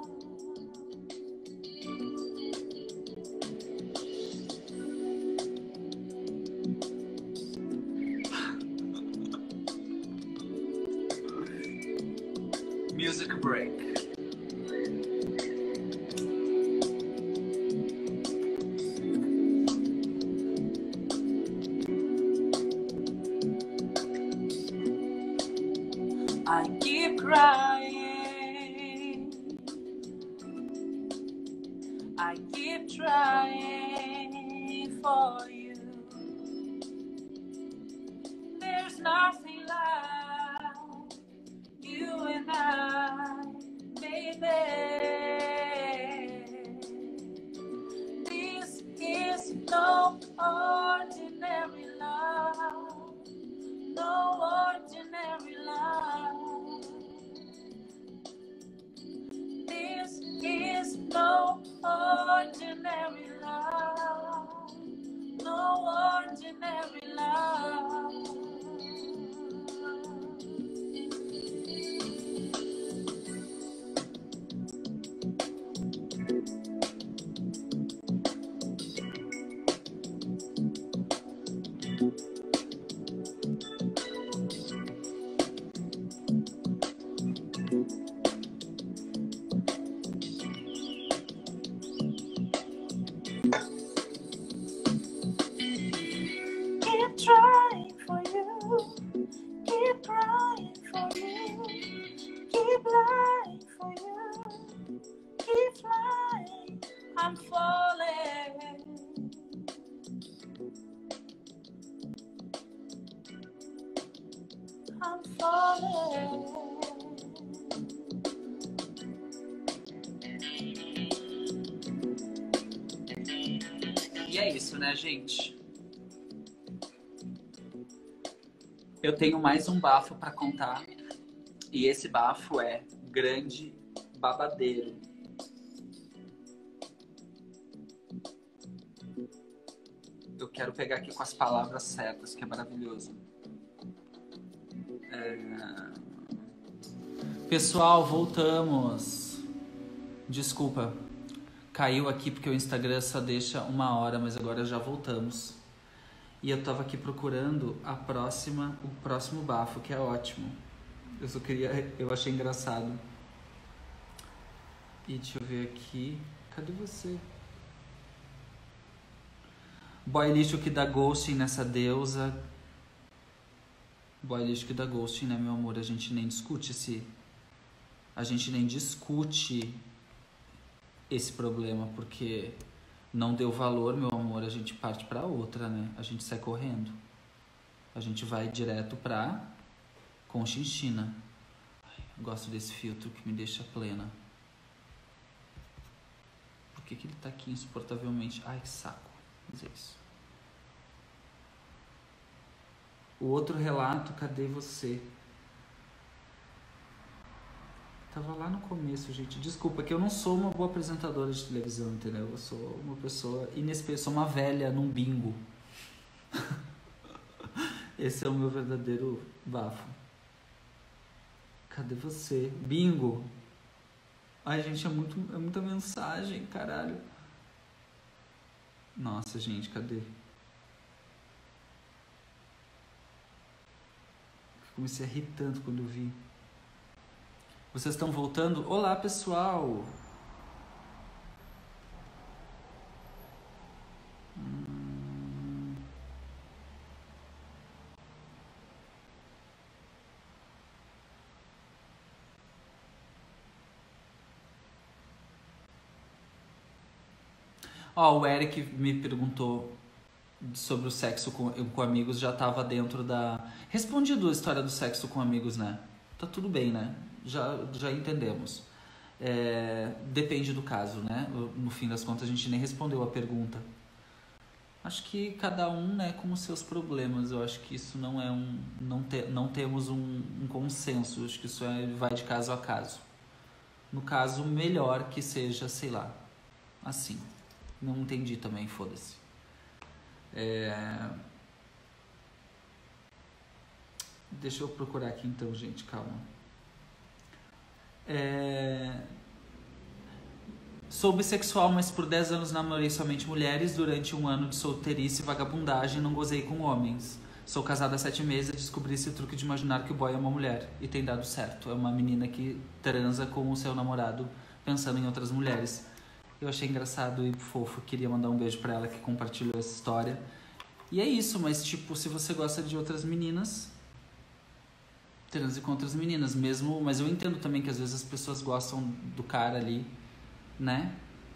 Music break. I keep crying. I keep trying for you. There's nothing like you and I, baby. This is no ordinary love, no ordinary love. This is no ordinary love, no ordinary love. Keep trying for you, keep crying for you, keep lying for you, keep flying, I'm falling. I'm falling. E é isso, né, gente? Eu tenho mais um bafo pra contar. E esse bafo é grande babadeiro. Eu quero pegar aqui com as palavras certas, que é maravilhoso. Pessoal, voltamos. Desculpa, caiu aqui porque o Instagram só deixa uma hora, mas agora já voltamos. E eu tava aqui procurando a próxima, o próximo bafo, que é ótimo. Eu só queria, eu achei engraçado. E deixa eu ver aqui. Cadê você? Boy lixo que dá ghosting nessa deusa. Boy lixo que dá ghosting, né, meu amor? A gente nem discute esse... A gente nem discute esse problema, porque não deu valor, meu amor, a gente parte pra outra, né? A gente sai correndo. A gente vai direto pra Conchinchina. Ai, eu gosto desse filtro que me deixa plena. Por que que ele tá aqui insuportavelmente? Ai, que saco. Mas é isso. O outro relato, cadê você? Tava lá no começo, gente. Desculpa, que eu não sou uma boa apresentadora de televisão, entendeu? Eu sou uma pessoa inexperiente, sou uma velha num bingo. Esse é o meu verdadeiro bafo. Cadê você? Bingo! Ai, gente, é, muito, é muita mensagem, caralho. Nossa, gente, cadê? Comecei a rir tanto quando eu vi. Vocês estão voltando? Olá, pessoal! Hum... Ó, o Eric me perguntou sobre o sexo com, com amigos, já tava dentro da... Respondido a história do sexo com amigos, né? Tá tudo bem, né? Já, já entendemos. É, depende do caso, né? No fim das contas, a gente nem respondeu a pergunta. Acho que cada um, né, com os seus problemas. Eu acho que isso não é um... Não, te, não temos um, um consenso. Acho que isso é, vai de caso a caso. No caso, melhor que seja, sei lá, assim. Não entendi também, foda-se. É... Deixa eu procurar aqui então, gente, calma. É... Sou bissexual, mas por dez anos namorei somente mulheres. Durante um ano de solteirice e vagabundagem não gozei com homens. Sou casada há sete meses e descobri esse truque de imaginar que o boy é uma mulher. E tem dado certo. É uma menina que transa com o seu namorado pensando em outras mulheres. Eu achei engraçado e fofo. Queria mandar um beijo pra ela que compartilhou essa história. E é isso, mas tipo, se você gosta de outras meninas, transe com outras meninas mesmo. Mas eu entendo também que às vezes as pessoas gostam do cara ali, né?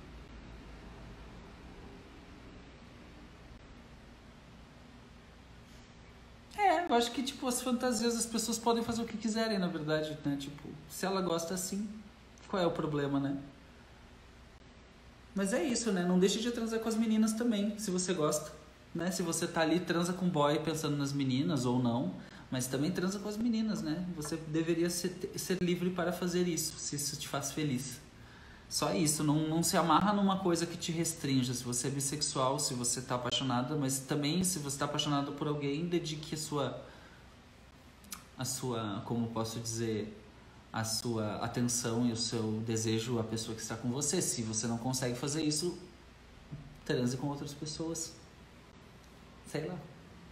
É, eu acho que tipo, as fantasias as pessoas podem fazer o que quiserem, na verdade, né? Tipo, se ela gosta assim, qual é o problema, né? Mas é isso, né? Não deixe de transar com as meninas também, se você gosta, né? Se você tá ali, transa com o boy pensando nas meninas ou não, mas também transa com as meninas, né? Você deveria ser, ser livre para fazer isso, se isso te faz feliz. Só isso, não, não se amarra numa coisa que te restrinja. Se você é bissexual, se você tá apaixonada, mas também se você tá apaixonado por alguém, dedique a sua, a sua, como posso dizer, a sua atenção e o seu desejo à pessoa que está com você. Se você não consegue fazer isso, transe com outras pessoas. Sei lá.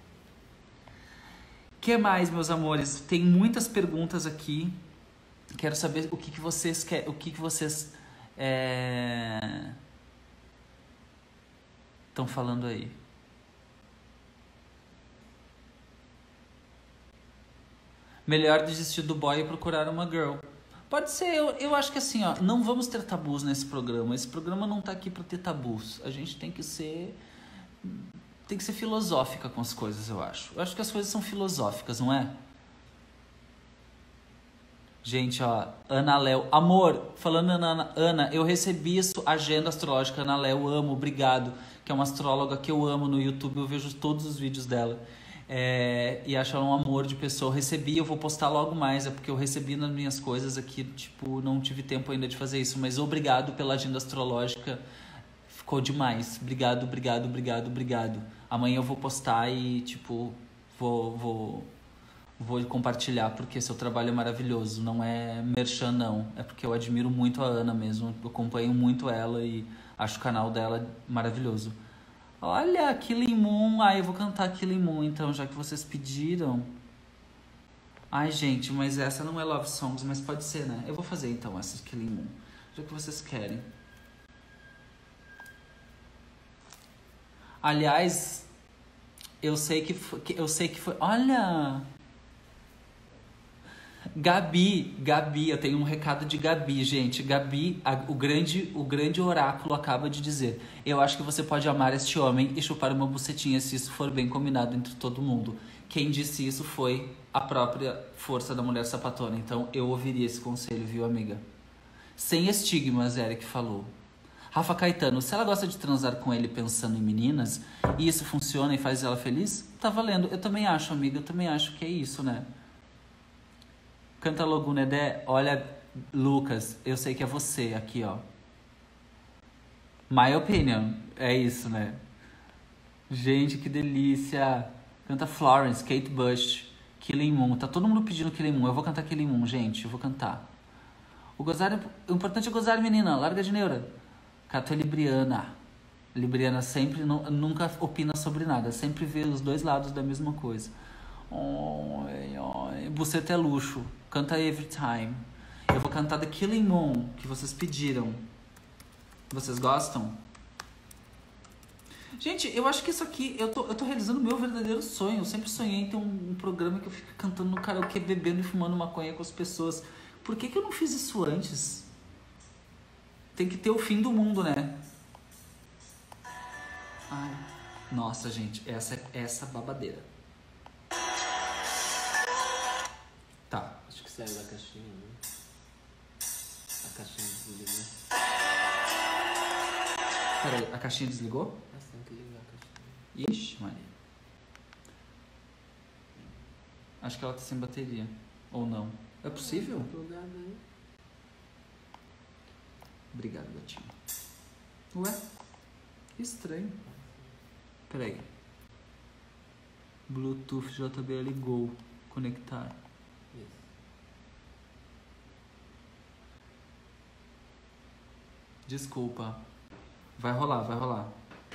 O que mais, meus amores? Tem muitas perguntas aqui. Quero saber o que, que vocês querem, o que, que vocês é... estão falando aí. Melhor desistir do boy e procurar uma girl. Pode ser, eu, eu acho que assim, ó, não vamos ter tabus nesse programa. Esse programa não tá aqui pra ter tabus. A gente tem que ser... Tem que ser filosófica com as coisas, eu acho. Eu acho que as coisas são filosóficas, não é? Gente, ó, Ana Léo. Amor, falando Ana, Ana, eu recebi a agenda astrológica. Ana Léo, amo, obrigado. Que é uma astróloga que eu amo no YouTube. Eu vejo todos os vídeos dela. É, e acho ela um amor de pessoa. Eu recebi, eu vou postar logo mais. É porque eu recebi nas minhas coisas aqui. Tipo, não tive tempo ainda de fazer isso. Mas obrigado pela agenda astrológica. Ficou demais. Obrigado, obrigado, obrigado, obrigado. Amanhã eu vou postar e, tipo, vou... vou... vou compartilhar porque seu trabalho é maravilhoso. Não é merchan, não. É porque eu admiro muito a Ana mesmo. Eu acompanho muito ela e acho o canal dela maravilhoso. Olha, Killing Moon. Ah, eu vou cantar Killing Moon então, já que vocês pediram. Ai, gente, mas essa não é Love Songs, mas pode ser, né? Eu vou fazer então essa Killing Moon, já que vocês querem. Aliás, eu sei que foi, eu sei que foi. Olha, Gabi, Gabi, eu tenho um recado de Gabi, gente. Gabi, a, o grande, o grande oráculo acaba de dizer: eu acho que você pode amar este homem e chupar uma bucetinha se isso for bem combinado entre todo mundo. Quem disse isso foi a própria força da mulher sapatona. Então eu ouviria esse conselho, viu, amiga? Sem estigmas, Eric falou. Rafa Caetano, se ela gosta de transar com ele pensando em meninas e isso funciona e faz ela feliz, tá valendo. Eu também acho, amiga, eu também acho que é isso, né? Canta logo, Nedé. Olha, Lucas, eu sei que é você aqui, ó. My opinion. É isso, né? Gente, que delícia. Canta Florence, Kate Bush, Killing Moon. Tá todo mundo pedindo Killing Moon. Eu vou cantar Killing Moon, gente. Eu vou cantar. O, gozar, o importante é gozar, menina. Larga de neura. Cato é Libriana. Libriana sempre, nunca opina sobre nada. Sempre vê os dois lados da mesma coisa. Oi, oi. Buceta é luxo. Canta Every Time. Eu vou cantar The Killing Moon, que vocês pediram. Vocês gostam? Gente, eu acho que isso aqui, eu tô, eu tô realizando o meu verdadeiro sonho. Eu sempre sonhei em ter um, um programa que eu fico cantando no karaokê, bebendo e fumando maconha com as pessoas. Por que que eu não fiz isso antes? Tem que ter o fim do mundo, né? Ai, nossa, gente, essa essa babadeira. Tá. Acho que saiu da caixinha, né? A caixinha desligou. Peraí, a caixinha desligou? Ah, você tem que ligar a caixinha. Ixi, Maria. Acho que ela tá sem bateria. Ou não. É possível? Plugada aí. Obrigado, gatinho. Ué? Estranho. Peraí. Bluetooth J B L Go. Conectar. Isso. Desculpa. Vai rolar, vai rolar.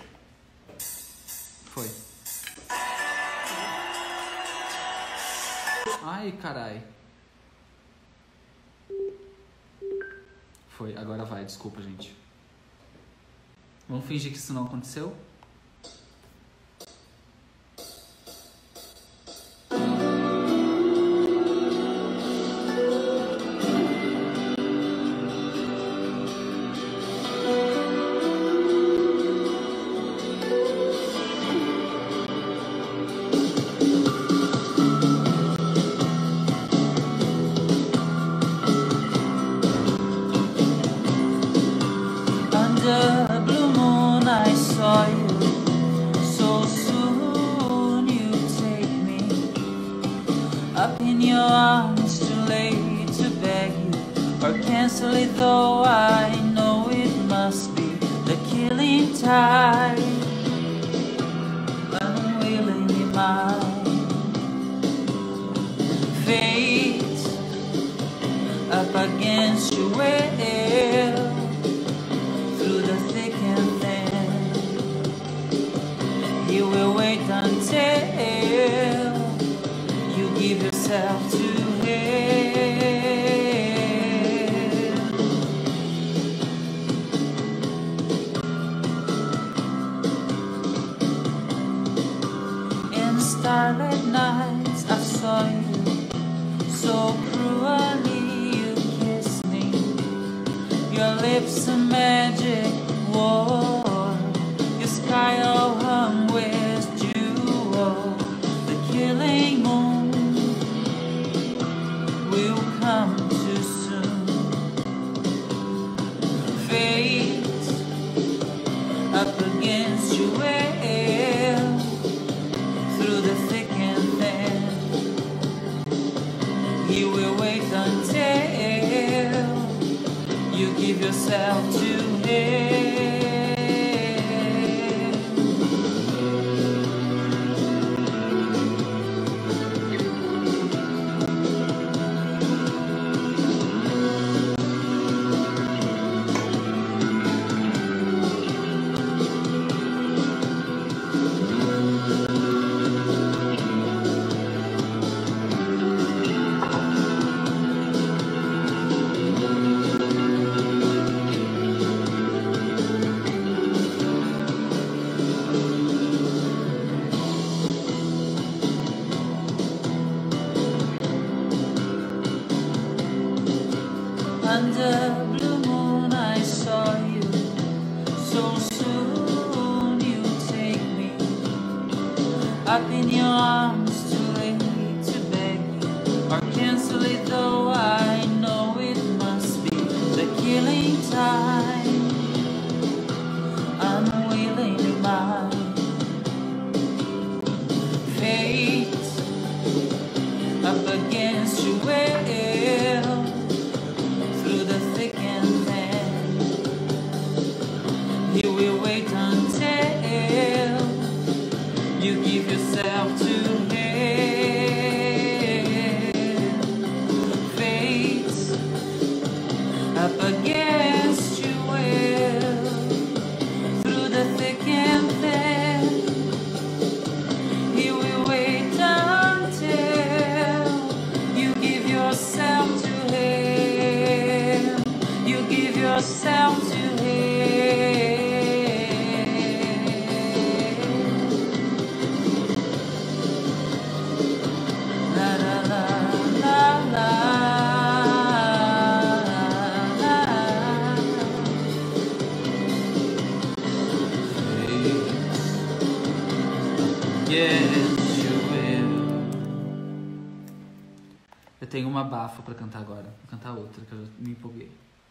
Foi. Ai, carai. Foi, agora vai, desculpa, gente. Vamos fingir que isso não aconteceu? Though I know it must be the killing tide, unwillingly mine. Fate up against your will, through the thick and thin. You will wait until you give yourself to him. Starlit nights I saw you, so cruelly you kissed me. Your lips a magic war, your sky all hung with jewels. The killing moon will come too soon. Fate up against your will, through the thick and thin. You will wait until you give yourself to him. arms too late to beg you or cancel it, though I know it must be the killing time. Unwilling to mind fate up against your will through the thick and thin. You will wait until you give yourself to him. Fate up against your will through the thick and thin. He will wait until you give yourself to him. You give yourself to him. La la la la la la. Yes, you will. Eu tenho uma bafa pra cantar agora. Vou cantar outra, que eu me empolguei.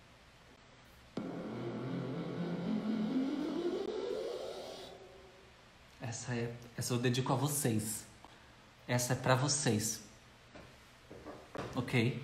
Essa é, essa eu dedico a vocês. Essa é pra vocês. Ok?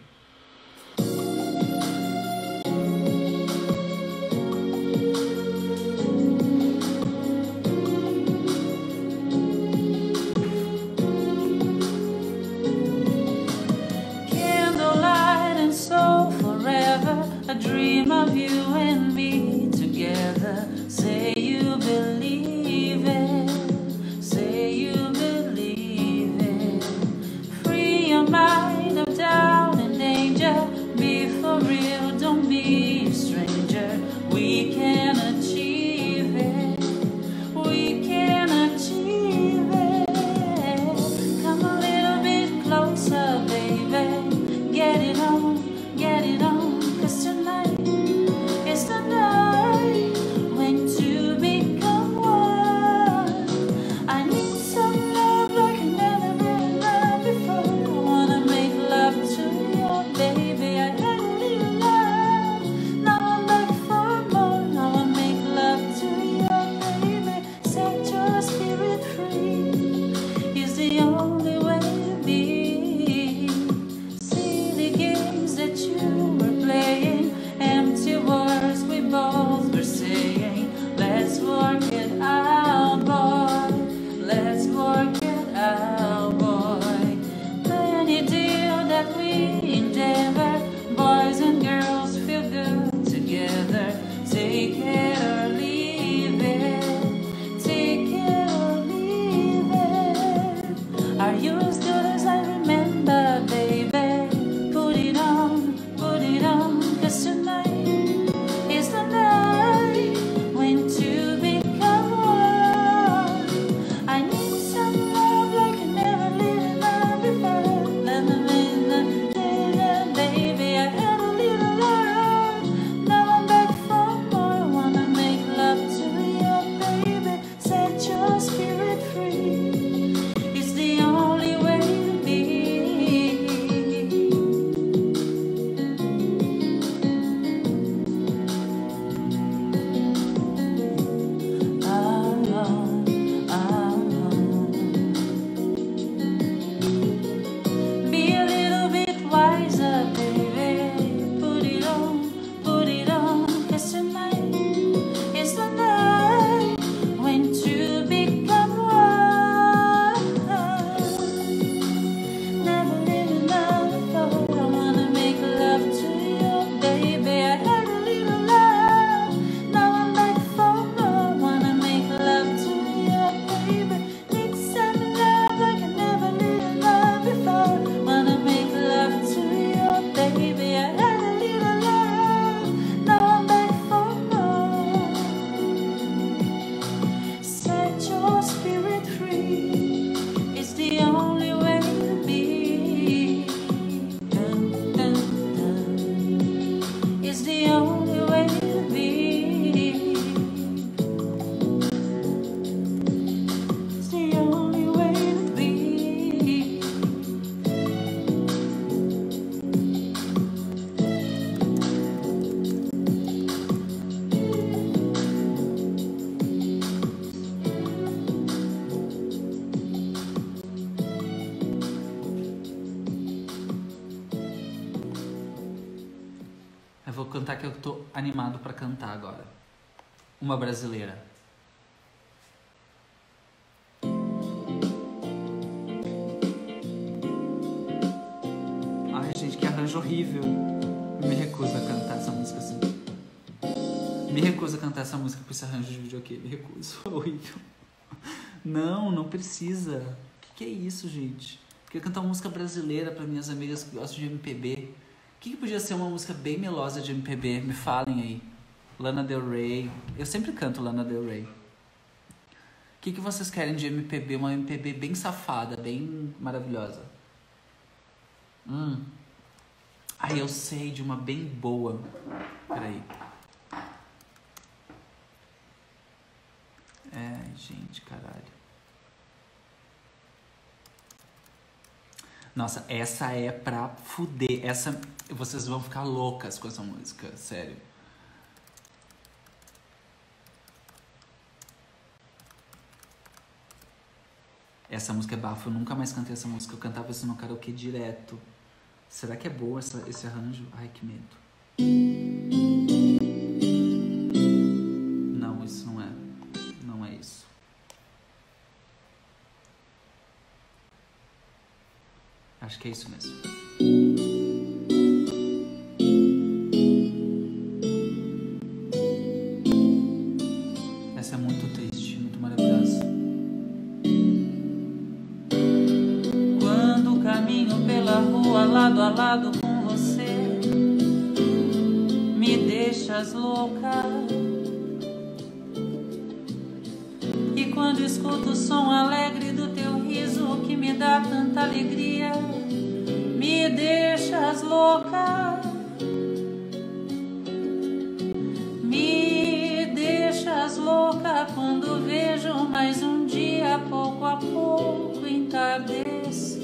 Candlelight and soul forever, a dream of you and me together. Say you believe it, say you believe it. Free your mind of doubt and danger. Be for real, don't be a stranger. We can achieve it, we can achieve it. Come a little bit closer, baby. Get it on, get it on. 'Cause tonight is the night when two become one. I need some love like I never been loved before. I wanna make love to you, baby. I had a little love, now I'm back for more. I wanna make love to you, baby. Set your spirit free is the only way to be. See the games that you were playing, empty words we both were saying. Let's work it out, boy. Let's work it out, boy. Any deal that we endeavor, boys and girls feel good together. Take it or leave it, take it or leave it. Are you as good as I remember, baby? Put it on, put it on. 'Cause tonight is the night when two become one. I need some love like I never lived love before. La la la la la, baby. I had a little love, now I'm back for more. I wanna que eu tô animado pra cantar agora. Uma brasileira. Ai, gente, que arranjo horrível. Me recuso a cantar essa música assim. Me recuso a cantar essa música com esse arranjo de videokê. Me recuso. Horrível. Não, não precisa. O que, que é isso, gente? Queria cantar uma música brasileira para minhas amigas que gostam de M P B. O que, que podia ser uma música bem melosa de M P B? Me falem aí. Lana Del Rey. Eu sempre canto Lana Del Rey. O que, que vocês querem de M P B? Uma M P B bem safada, bem maravilhosa. Hum. Ai, eu sei de uma bem boa. Peraí. É, gente, caralho. Nossa, essa é pra fuder. Essa, vocês vão ficar loucas com essa música, sério. Essa música é bafo, eu nunca mais cantei essa música. Eu cantava isso no karaokê direto. Será que é boa essa, esse arranjo? Ai, que medo. Não, isso não é. Não é isso. Acho que é isso mesmo. Essa é muito triste, muito maravilhosa. Quando caminho pela rua lado a lado com você, me deixas louca. E quando escuto o som alegre do teu riso que me dá tanta alegria, me deixas louca. Me deixas louca quando vejo mais um dia pouco a pouco entardecer.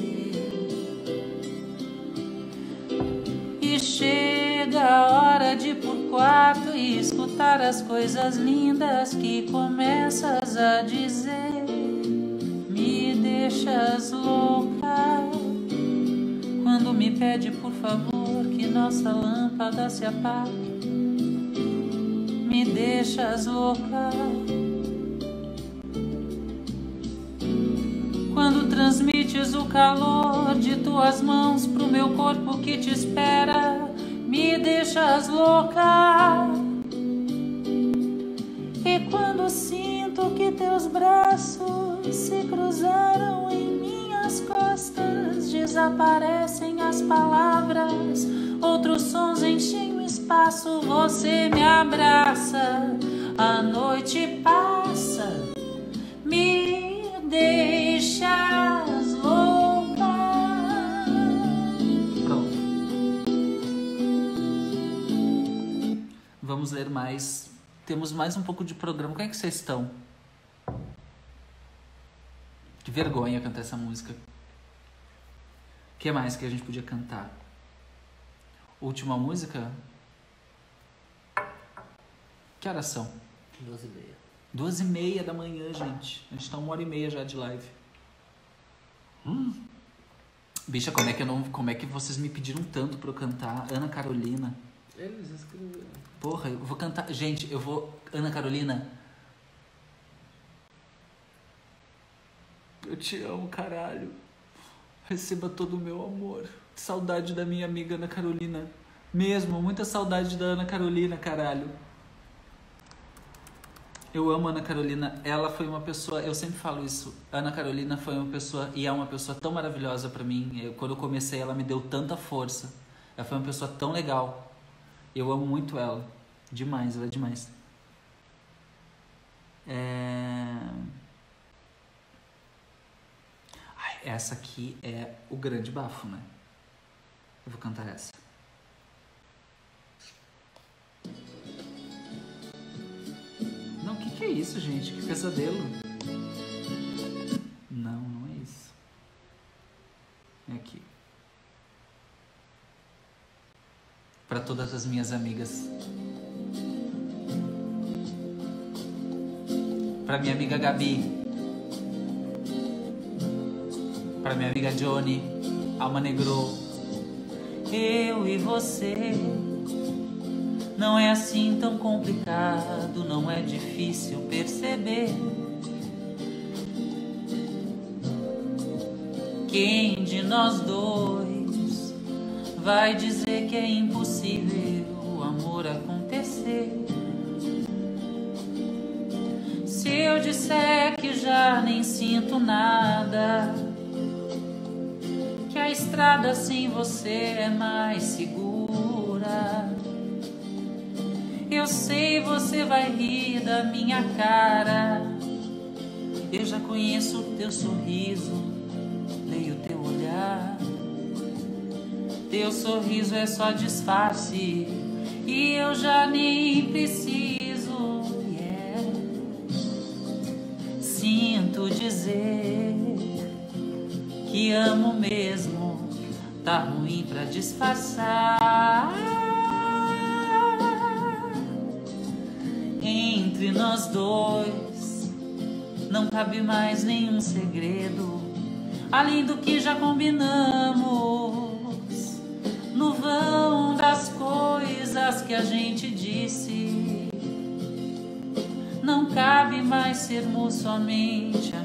E chega a hora de ir pro quarto e escutar as coisas lindas que começas a dizer. Me deixas louca quando me pede por favor que nossa lâmpada se apague. Me deixas louca quando transmites o calor de tuas mãos pro meu corpo que te espera. Me deixas louca. E quando sinto que teus braços se cruzaram em minhas costas, desaparecem as palavras, outros sons enchem o espaço, você me abraça, a noite passa, me deixas louca. Pronto. Vamos ler mais. Temos mais um pouco de programa. Como é que vocês estão? Que vergonha cantar essa música. O que mais que a gente podia cantar? Última música? Que horas são? Duas e meia. Duas e meia da manhã, gente. A gente tá uma hora e meia já de live. Hum. Bicha, como é que eu não, como é que vocês me pediram tanto pra eu cantar Ana Carolina? Eles escreveram. Porra, eu vou cantar... Gente, eu vou... Ana Carolina... Eu te amo, caralho. Receba todo o meu amor. Saudade da minha amiga Ana Carolina. Mesmo, muita saudade da Ana Carolina, caralho. Eu amo a Ana Carolina. Ela foi uma pessoa... Eu sempre falo isso. A Ana Carolina foi uma pessoa... E é uma pessoa tão maravilhosa pra mim. Eu, quando eu comecei, ela me deu tanta força. Ela foi uma pessoa tão legal. Eu amo muito ela. Demais, ela é demais. É... Ai, essa aqui é o grande bafo, né? Eu vou cantar essa. Não, o que, que é isso, gente? Que pesadelo. Não, não é isso. É aqui. Para todas as minhas amigas. Para minha amiga Gabi. Para minha amiga Johnny. Alma Negro. Eu e você Não é assim tão complicado, não é difícil perceber. Quem de nós dois vai dizer que é impossível o amor acontecer? Se eu disser que já nem sinto nada, que a estrada sem você é mais segura, eu sei você vai rir da minha cara. Eu já conheço o teu sorriso, leio teu olhar. Teu sorriso é só disfarce e eu já nem preciso, yeah. Sinto dizer que amo mesmo, tá ruim pra disfarçar. Entre nós dois não cabe mais nenhum segredo, além do que já combinamos no vão das coisas que a gente disse. Não cabe mais sermos somente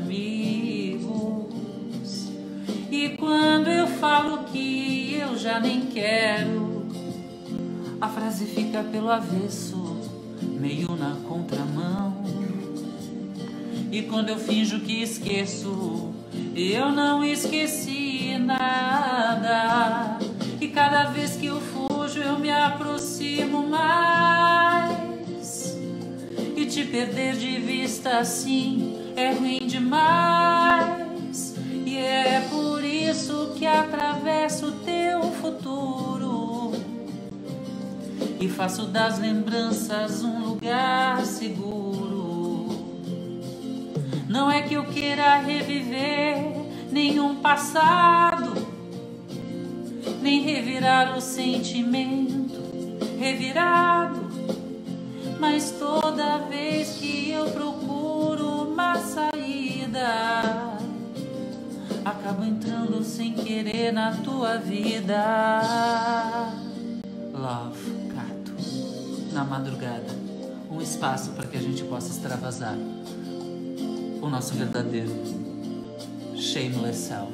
amigos. E quando eu falo que eu já nem quero, a frase fica pelo avesso, meio na contramão. E quando eu finjo que esqueço, eu não esqueci nada. E cada vez que eu fujo, eu me aproximo mais. E te perder de vista assim é ruim demais. E é por isso que atravesso o teu futuro e faço das lembranças um lugar seguro. Não é que eu queira reviver nenhum passado, nem revirar o sentimento revirado, mas toda vez que eu procuro uma saída, acabo entrando sem querer na tua vida. Love, Cato. Na madrugada, um espaço para que a gente possa extravasar o nosso verdadeiro shameless self.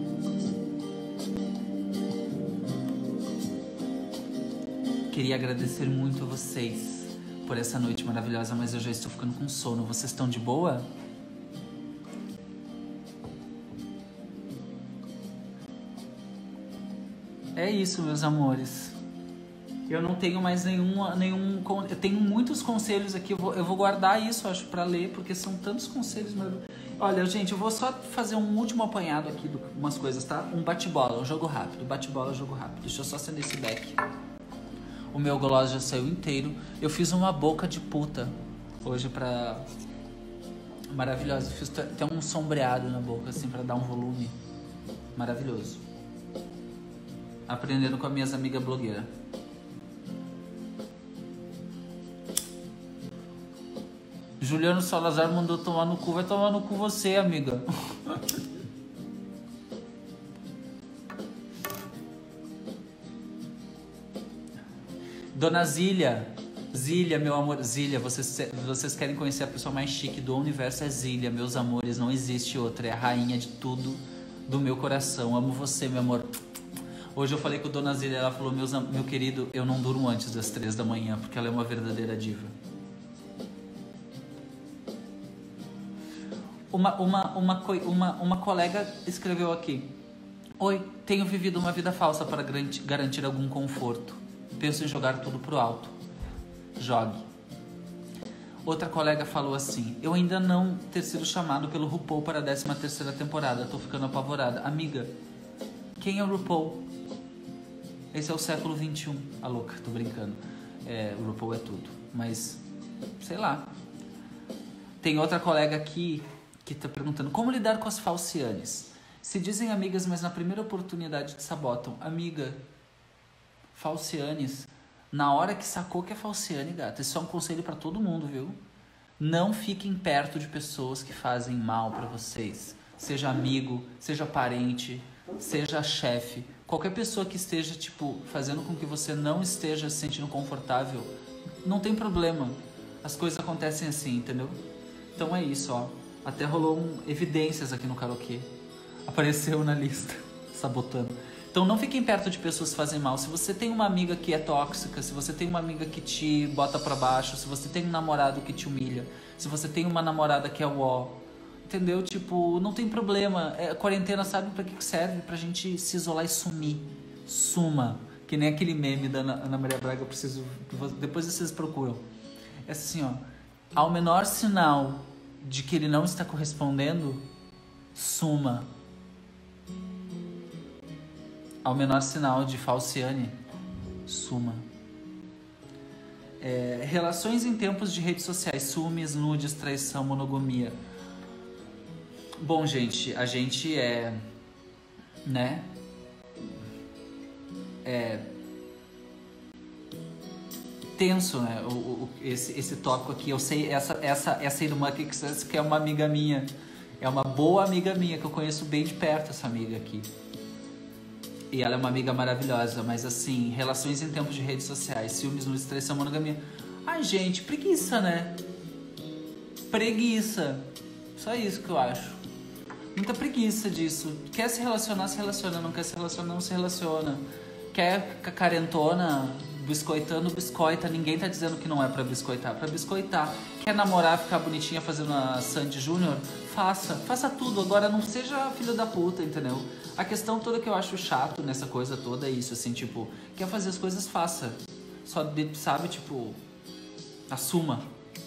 Queria agradecer muito a vocês por essa noite maravilhosa, mas eu já estou ficando com sono. Vocês estão de boa? É isso, meus amores. Eu não tenho mais nenhum, nenhum... Eu tenho muitos conselhos aqui. Eu vou, eu vou guardar isso, acho, pra ler, porque são tantos conselhos. Mas... Olha, gente, eu vou só fazer um último apanhado aqui de umas coisas, tá? Um bate-bola, um jogo rápido. Bate-bola, jogo rápido. Deixa eu só acender esse beck. O meu gloss já saiu inteiro. Eu fiz uma boca de puta hoje pra... Maravilhosa. Fiz até um sombreado na boca, assim, pra dar um volume. Maravilhoso. Aprendendo com as minhas amigas blogueiras. Juliano Salazar mandou tomar no cu. Vai tomar no cu você, amiga. Dona Zília. Zília, meu amor. Zília, vocês, vocês querem conhecer a pessoa mais chique do universo? É Zília, meus amores. Não existe outra. É a rainha de tudo do meu coração. Amo você, meu amor. Hoje eu falei com a Dona Zília. Ela falou, Meus, meu querido, eu não durmo antes das três da manhã, porque ela é uma verdadeira diva. Uma, uma, uma, uma, uma colega escreveu aqui: Oi, tenho vivido uma vida falsa para garantir algum conforto. Penso em jogar tudo pro alto. Jogue. Outra colega falou assim: Eu ainda não ter sido chamado pelo RuPaul para a décima terceira temporada. Tô ficando apavorada. Amiga, quem é o RuPaul? Esse é o século vinte e um. A louca, tô brincando. É, o RuPaul é tudo. Mas, sei lá. Tem outra colega aqui que tá perguntando: Como lidar com as falcianes? Se dizem amigas, mas na primeira oportunidade te sabotam. Amiga, falcianes, na hora que sacou que é falciane, gata, isso é um conselho pra todo mundo, viu? Não fiquem perto de pessoas que fazem mal pra vocês. Seja amigo, seja parente, seja chefe. Qualquer pessoa que esteja, tipo, fazendo com que você não esteja se sentindo confortável, Não tem problema. As coisas acontecem assim, entendeu? Então é isso, ó. Até rolou um evidências aqui no karaokê. Apareceu na lista, sabotando. Então não fiquem perto de pessoas que fazem mal. Se você tem uma amiga que é tóxica, se você tem uma amiga que te bota pra baixo, se você tem um namorado que te humilha, se você tem uma namorada que é o ó, entendeu? Tipo, não tem problema. É, a quarentena sabe pra que serve? Pra gente se isolar e sumir. Suma. Que nem aquele meme da Ana, Ana Maria Braga, eu preciso... Depois vocês procuram. É assim, ó. Ao menor sinal de que ele não está correspondendo, suma. Ao menor sinal de falciane, suma. É, relações em tempos de redes sociais, ciúmes, nudes, traição, monogamia. Bom, gente, a gente é, né, é tenso, né, o, o, esse, esse tópico aqui. Eu sei, essa, essa, essa irmã aqui que é uma amiga minha, é uma boa amiga minha, que eu conheço bem de perto essa amiga aqui. E ela é uma amiga maravilhosa, mas assim, relações em tempos de redes sociais, ciúmes, nudes, traição, monogamia. Ai, gente, preguiça, né? Preguiça. Só isso que eu acho. Muita preguiça disso. Quer se relacionar, se relaciona. Não quer se relacionar, não se relaciona. Quer ficar carentona, biscoitando, biscoita. Ninguém tá dizendo que não é pra biscoitar, pra biscoitar. Quer namorar, ficar bonitinha fazendo a Sandy Júnior? Faça, faça tudo. Agora não seja filho da puta, entendeu? A questão toda que eu acho chato nessa coisa toda é isso, assim, tipo, quer fazer as coisas, faça. Só, de, sabe, tipo, assuma.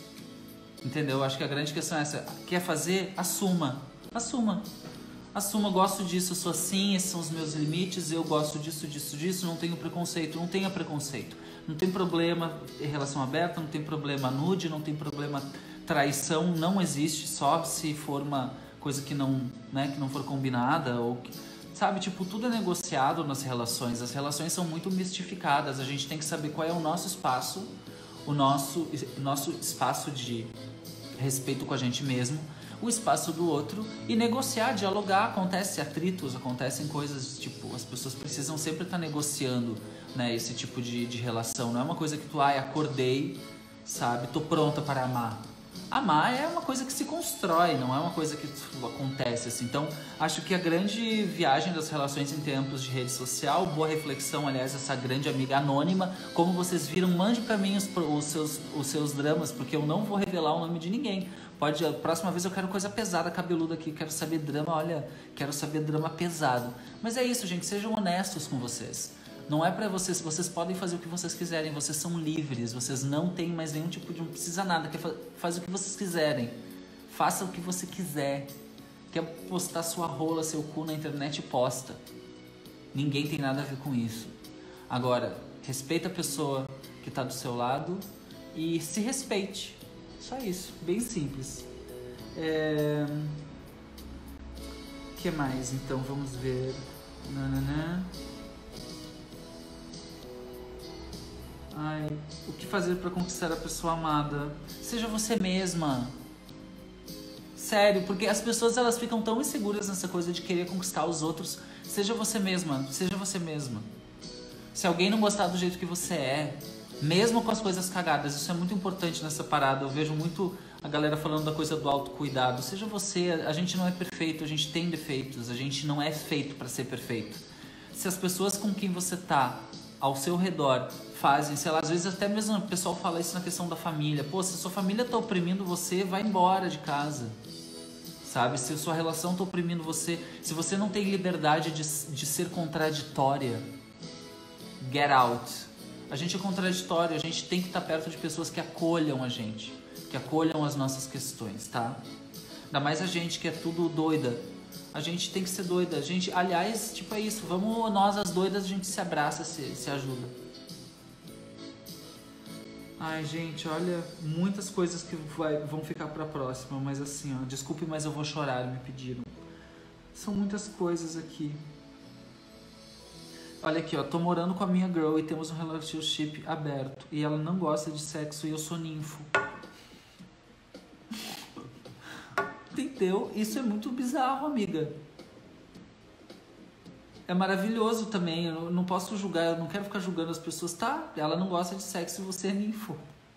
Entendeu? Eu acho que a grande questão é essa. Quer fazer? Assuma. Assuma. Assuma, gosto disso, eu sou assim, esses são os meus limites, eu gosto disso, disso, disso, não tenho preconceito, não tenha preconceito. Não tem problema em relação aberta, não tem problema nude, não tem problema traição, não existe, só se for uma coisa que não, né, que não for combinada, ou que, sabe, tipo, tudo é negociado nas relações. As relações são muito mistificadas, a gente tem que saber qual é o nosso espaço, o nosso, nosso espaço de respeito com a gente mesmo, o espaço do outro, e negociar, dialogar. Acontece atritos, acontecem coisas, tipo, as pessoas precisam sempre estar negociando, né, esse tipo de, de relação. Não é uma coisa que tu, ai, acordei, sabe, tô pronta para amar. Amar é uma coisa que se constrói, não é uma coisa que acontece assim. Então, acho que a grande viagem das relações em tempos de rede social, boa reflexão, aliás, essa grande amiga anônima, como vocês viram, mande para mim os, os, seus, os seus dramas, porque eu não vou revelar o nome de ninguém. Pode, a próxima vez eu quero coisa pesada, cabeluda aqui, quero saber drama, olha, quero saber drama pesado. Mas é isso, gente, sejam honestos com vocês. Não é pra vocês, vocês podem fazer o que vocês quiserem, vocês são livres, vocês não têm mais nenhum tipo de, não precisa nada, quer fa- faz o que vocês quiserem, faça o que você quiser. Quer postar sua rola, seu cu na internet, posta. Ninguém tem nada a ver com isso. Agora, respeita a pessoa que tá do seu lado e se respeite. Só isso, bem simples. É... O que mais? Então, vamos ver. Nananã. Ai, o que fazer pra conquistar a pessoa amada? Seja você mesma. Sério, porque as pessoas, elas ficam tão inseguras nessa coisa de querer conquistar os outros. Seja você mesma, seja você mesma. Se alguém não gostar do jeito que você é, mesmo com as coisas cagadas, isso é muito importante nessa parada. Eu vejo muito a galera falando da coisa do autocuidado. Seja você, a gente não é perfeito, a gente tem defeitos, a gente não é feito pra ser perfeito. Se as pessoas com quem você tá ao seu redor fazem, sei lá, às vezes até mesmo o pessoal fala isso na questão da família. Pô, se a sua família tá oprimindo você, vai embora de casa. Sabe? Se a sua relação tá oprimindo você, se você não tem liberdade de, de ser contraditória, get out. A gente é contraditório, a gente tem que estar perto de pessoas que acolham a gente, que acolham as nossas questões, tá? Ainda mais a gente que é tudo doida. A gente tem que ser doida. A gente, aliás, tipo, é isso. Vamos, nós as doidas, a gente se abraça, se, se ajuda. Ai, gente, olha, muitas coisas que vai, vão ficar pra próxima, mas assim, ó, desculpe, mas eu vou chorar, me pediram. São muitas coisas aqui. Olha aqui, ó, tô morando com a minha girl e temos um relationship aberto. E ela não gosta de sexo e eu sou ninfo. Entendeu? Isso é muito bizarro, amiga. É maravilhoso também. Eu não posso julgar, eu não quero ficar julgando as pessoas. Tá, ela não gosta de sexo e você é ninfo.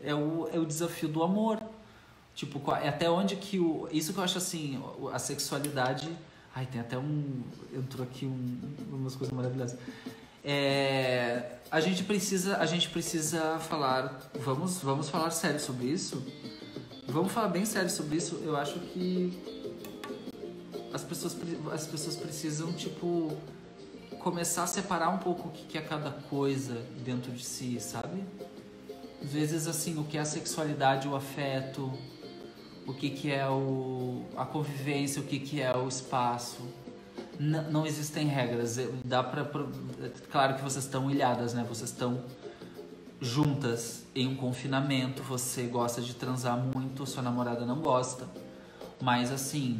é o, é o desafio do amor. Tipo, qual- é até onde que o... Isso que eu acho assim, o- a sexualidade... Ai, tem até um... Entrou aqui um, umas coisas maravilhosas. É, a gente precisa, a gente precisa falar... Vamos, vamos falar sério sobre isso? Vamos falar bem sério sobre isso. Eu acho que as pessoas, pre- as pessoas precisam, tipo, começar a separar um pouco o que que é cada coisa dentro de si, sabe? Às vezes, assim, o que é a sexualidade, o afeto, o que que é o, a convivência, o que que é o espaço. N- não existem regras. Eu- Dá pra, pro- claro que vocês estão ilhadas, né? Vocês estão juntas em um confinamento, você gosta de transar muito, sua namorada não gosta. Mas assim...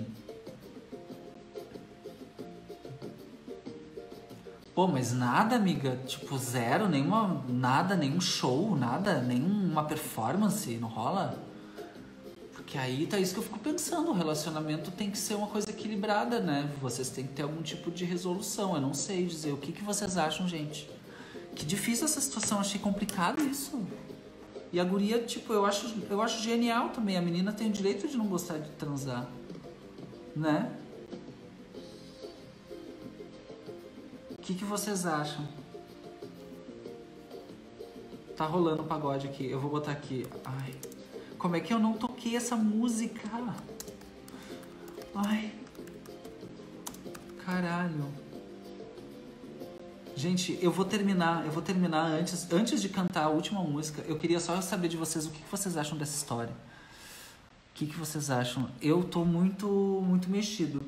Pô, mas nada, amiga, tipo, zero, nenhuma, nada, nenhum show, nada, nenhuma performance, não rola? Porque aí tá isso que eu fico pensando, o relacionamento tem que ser uma coisa equilibrada, né? Vocês têm que ter algum tipo de resolução, eu não sei dizer. O que que vocês acham, gente? Que difícil essa situação, achei complicado isso. E a guria, tipo, eu acho, eu acho genial também, a menina tem o direito de não gostar de transar, né? O que que vocês acham? Tá rolando o pagode aqui. Eu vou botar aqui. Ai. Como é que eu não toquei essa música? Ai. Caralho. Gente, eu vou terminar, eu vou terminar antes, antes de cantar a última música. Eu queria só saber de vocês o que que vocês acham dessa história. O que que vocês acham? Eu tô muito, muito mexido.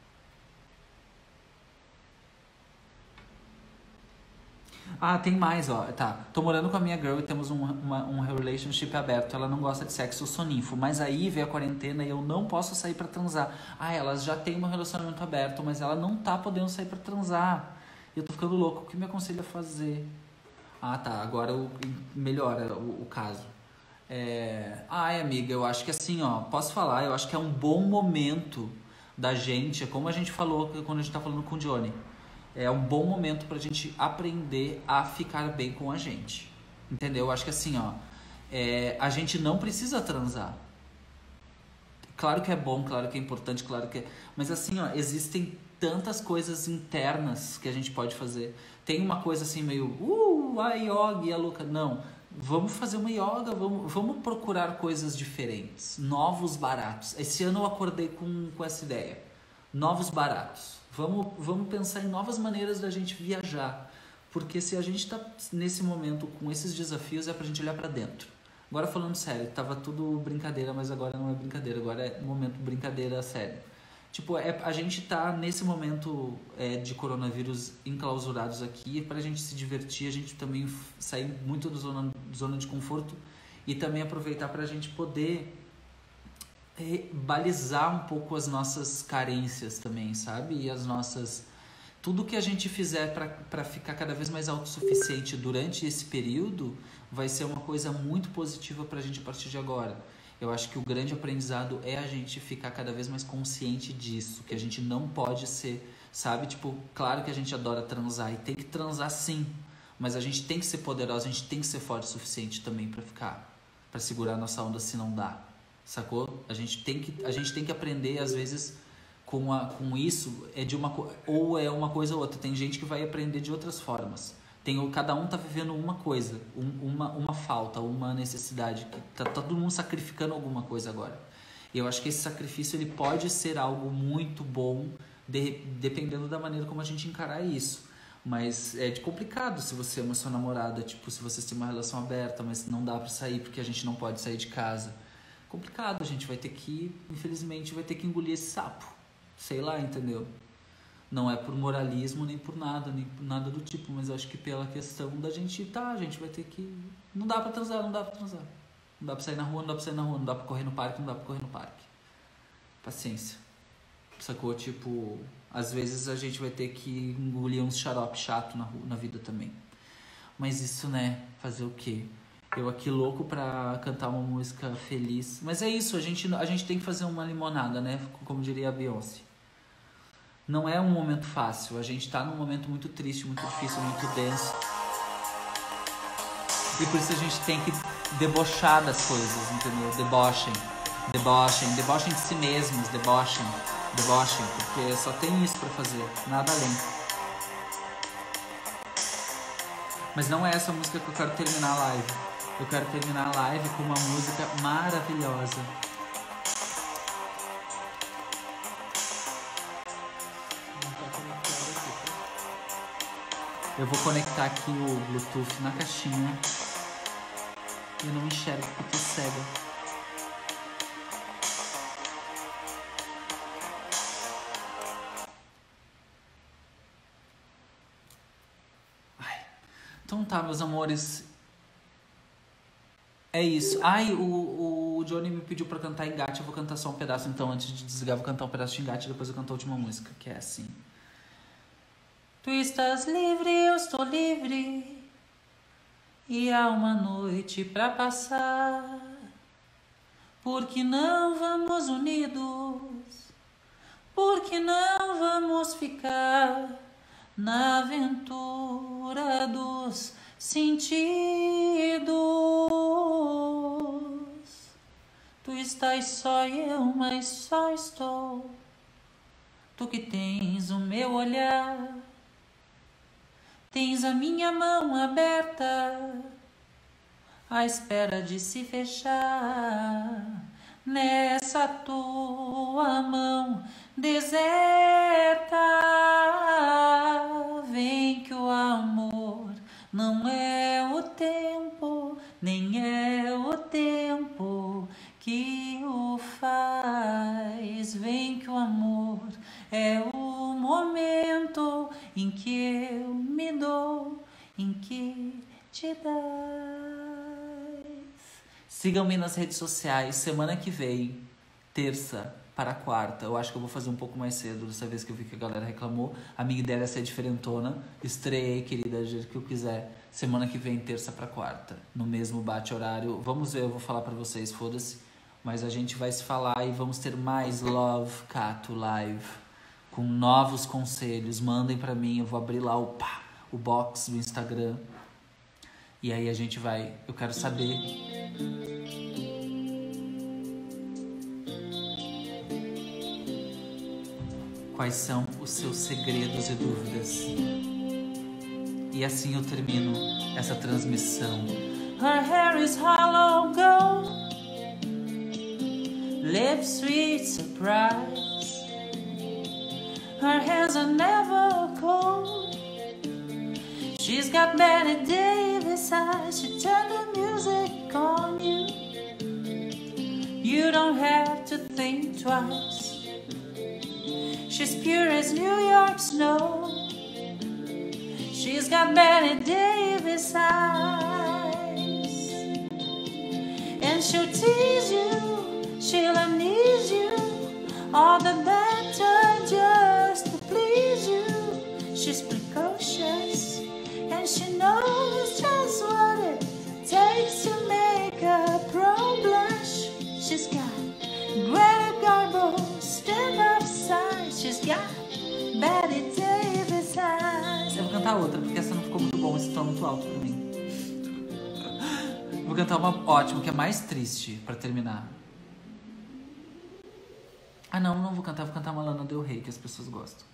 Ah, tem mais, ó. Tá. Tô morando com a minha girl e temos um, uma, um relationship aberto. Ela não gosta de sexo, eu sou ninfo. Mas aí veio a quarentena e eu não posso sair pra transar. Ah, elas já têm um relacionamento aberto, mas ela não tá podendo sair pra transar. E eu tô ficando louco. O que me aconselha a fazer? Ah, tá. Agora o, melhora o, o caso. É... Ai, amiga, eu acho que assim, ó. Posso falar? Eu acho que é um bom momento da gente. É como a gente falou quando a gente tá falando com o Johnny. É um bom momento pra gente aprender a ficar bem com a gente. Entendeu? Eu acho que assim, ó, é, a gente não precisa transar. Claro que é bom, claro que é importante, claro que é... Mas assim, ó, existem tantas coisas internas que a gente pode fazer. Tem uma coisa assim meio... Uh, a yoga, a louca... Não, vamos fazer uma yoga, vamos, vamos procurar coisas diferentes. Novos baratos. Esse ano eu acordei com, com essa ideia. Novos baratos. Vamos, vamos pensar em novas maneiras da gente viajar. Porque se a gente tá nesse momento com esses desafios, é pra gente olhar pra dentro. Agora falando sério, tava tudo brincadeira, mas agora não é brincadeira. Agora é momento brincadeira sério. Tipo, é, a gente tá nesse momento é, de coronavírus enclausurados aqui. Pra gente se divertir, a gente também sair muito da zona, zona de conforto. E também aproveitar pra gente poder... É, balizar um pouco as nossas carências também, sabe? E as nossas... Tudo que a gente fizer para ficar cada vez mais autossuficiente durante esse período vai ser uma coisa muito positiva pra gente a partir de agora. Eu acho que o grande aprendizado é a gente ficar cada vez mais consciente disso, que a gente não pode ser, sabe? Tipo, claro que a gente adora transar e tem que transar sim, mas a gente tem que ser poderosa, a gente tem que ser forte o suficiente também pra ficar, pra segurar a nossa onda se não dá. Sacou? A gente tem que, a gente tem que aprender, às vezes, com, a, com isso, é de uma, ou é uma coisa ou outra. Tem gente que vai aprender de outras formas. Tem, cada um tá vivendo uma coisa, um, uma, uma falta, uma necessidade. Que tá, tá todo mundo sacrificando alguma coisa agora. E eu acho que esse sacrifício ele pode ser algo muito bom, de, dependendo da maneira como a gente encarar isso. Mas é de complicado se você ama sua namorada, tipo, se vocês têm uma relação aberta, mas não dá pra sair porque a gente não pode sair de casa. Complicado, a gente vai ter que, infelizmente, vai ter que engolir esse sapo. Sei lá, entendeu? Não é por moralismo, nem por nada, nem por nada do tipo, mas acho que pela questão da gente, tá, a gente vai ter que... Não dá pra transar, não dá pra transar. Não dá pra sair na rua, não dá pra sair na rua, não dá pra correr no parque, não dá pra correr no parque. Paciência. Sacou? Tipo, às vezes a gente vai ter que engolir uns xarope chato na, rua, na vida também. Mas isso, né? Fazer o quê? Eu aqui louco pra cantar uma música feliz. Mas é isso, a gente, a gente tem que fazer uma limonada, né? Como diria a Beyoncé. Não é um momento fácil. A gente tá num momento muito triste, muito difícil, muito denso. E por isso a gente tem que debochar das coisas, entendeu? Debochem, debochem, debochem de si mesmos, debochem, debochem, porque só tem isso pra fazer, nada além. Mas não é essa música que eu quero terminar a live. Eu quero terminar a live com uma música maravilhosa. Eu vou conectar aqui o Bluetooth na caixinha. Eu não enxergo porque cega. Ai. Então tá, meus amores. É isso. Ai, o, o Johnny me pediu pra cantar Engate. Eu vou cantar só um pedaço, então, antes de desligar, eu vou cantar um pedaço de Engate. Depois eu canto a última música, que é assim. Tu estás livre, eu estou livre, e há uma noite pra passar. Por que não vamos unidos? Por que não vamos ficar na aventura dos sentidos? Tu estás só e eu, mas só estou. Tu que tens o meu olhar, tens a minha mão aberta, à espera de se fechar. Nessa tua mão deserta, vem que o amor não é o tempo, nem é o tempo que o faz. Vem que o amor é o momento em que eu me dou, em que te dás. Sigam-me nas redes sociais. Semana que vem, terça para quarta, eu acho que eu vou fazer um pouco mais cedo, dessa vez que eu vi que a galera reclamou. A minha ideia é ser diferentona. Estreiei, querida, do jeito que eu quiser. Semana que vem, terça para quarta, no mesmo bate-horário. Vamos ver, eu vou falar pra vocês, foda-se. Mas a gente vai se falar e vamos ter mais Love Cato Live, com novos conselhos. Mandem pra mim, eu vou abrir lá o, pá, o box do Instagram. E aí a gente vai... Eu quero saber... quais são os seus segredos e dúvidas. E assim eu termino essa transmissão. Her hair is hollow gold, lips sweet surprise. Her hands are never cold. She's got Betty Davis eyes. She turned the music on you. You don't have to think twice. She's pure as New York snow. She's got Betty Davis eyes. And she'll tease you, she'll amuse you, all the better just to please you. She's precocious, and she knows just what it takes to make a pro blush. She's got Greta Garbo, stand-up size. She's got Betty Davis eyes. Eu vou cantar outra, porque essa não ficou muito bom, esse tom é muito alto pra mim. Vou cantar uma ótima, que é mais triste, pra terminar. Ah não, não vou cantar, vou cantar uma Lana Del Rey, que as pessoas gostam.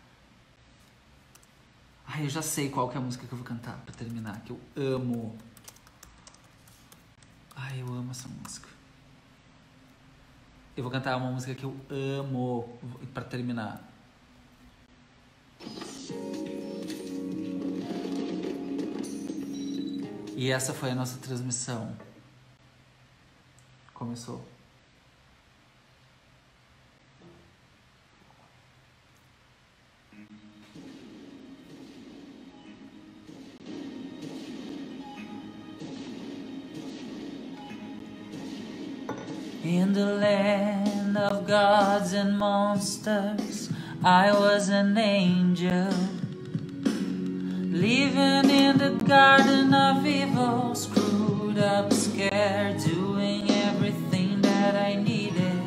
Ai, eu já sei qual que é a música que eu vou cantar pra terminar, que eu amo. Ai, eu amo essa música. Eu vou cantar uma música que eu amo pra terminar. E essa foi a nossa transmissão. Começou. In the land of gods and monsters, I was an angel, living in the garden of evil, screwed up, scared, doing everything that I needed,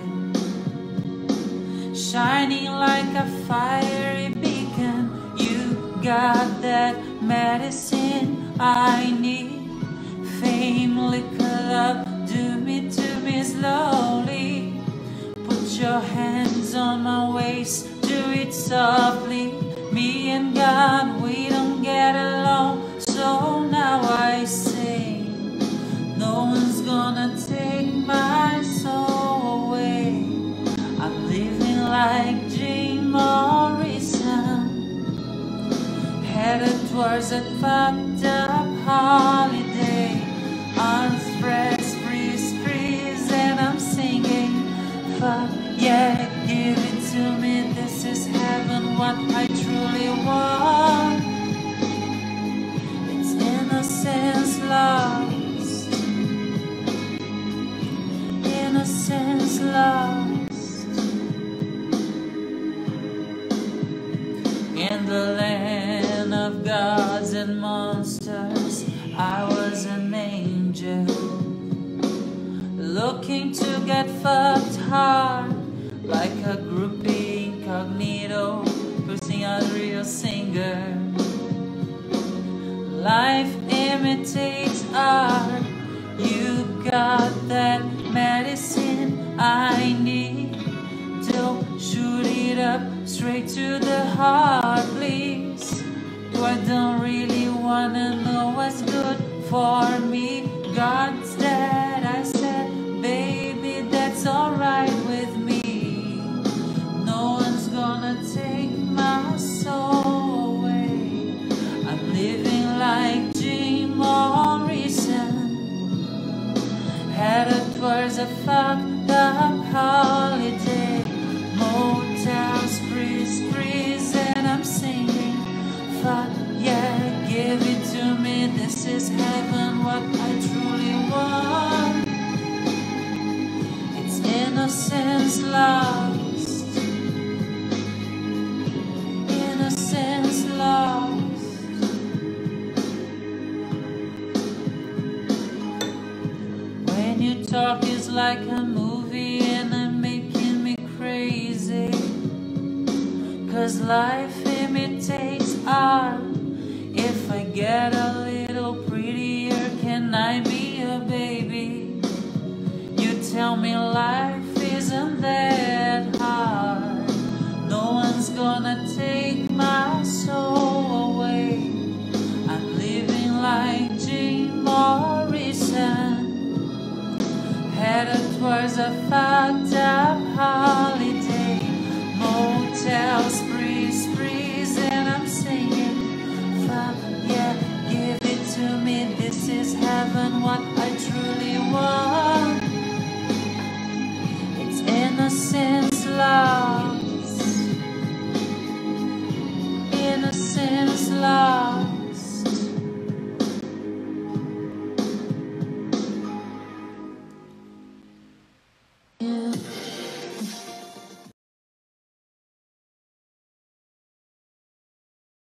shining like a fiery beacon. You got that medicine I need, fame Sweet liquor love, do me to me slowly. Put your hands on my waist, do it softly. Me and God, we don't get along, so now I sing. No one's gonna take my soul away. I'm living like Jim Morrison, headed towards a fucked up holiday. Arms pressed, freeze, freeze, and I'm singing. Fuck yeah, give it to me, this is heaven, what I truly want. It's innocence lost, innocence lost. In the land of gods and monsters, I was an angel, looking to get fucked hard, like a groupie incognito, pushing a real singer. Life imitates art, you got that medicine I need. Don't shoot it up straight to the heart, please. I don't really wanna know what's good for me. God's dead, I said, baby, that's alright with me. No one's gonna take my soul away. I'm living like Jim Morrison, headed towards a fucked up holiday. Motels, freeze, freeze, and I'm singing. Fuck yeah, give it to me, this is heaven, what I truly want. It's innocence lost, innocence lost. When you talk it's like a movie and I'm making me crazy, 'cause life imitates art. If I get a little prettier, can I be a baby? You tell me life isn't that hard. No one's gonna take my soul away. I'm living like Jim Morrison, headed towards a fucked up holiday. Motels, freeze, freeze, and I'm singing. Fuck yeah, give it to me, this is heaven, what I truly want. It's innocence lost, innocence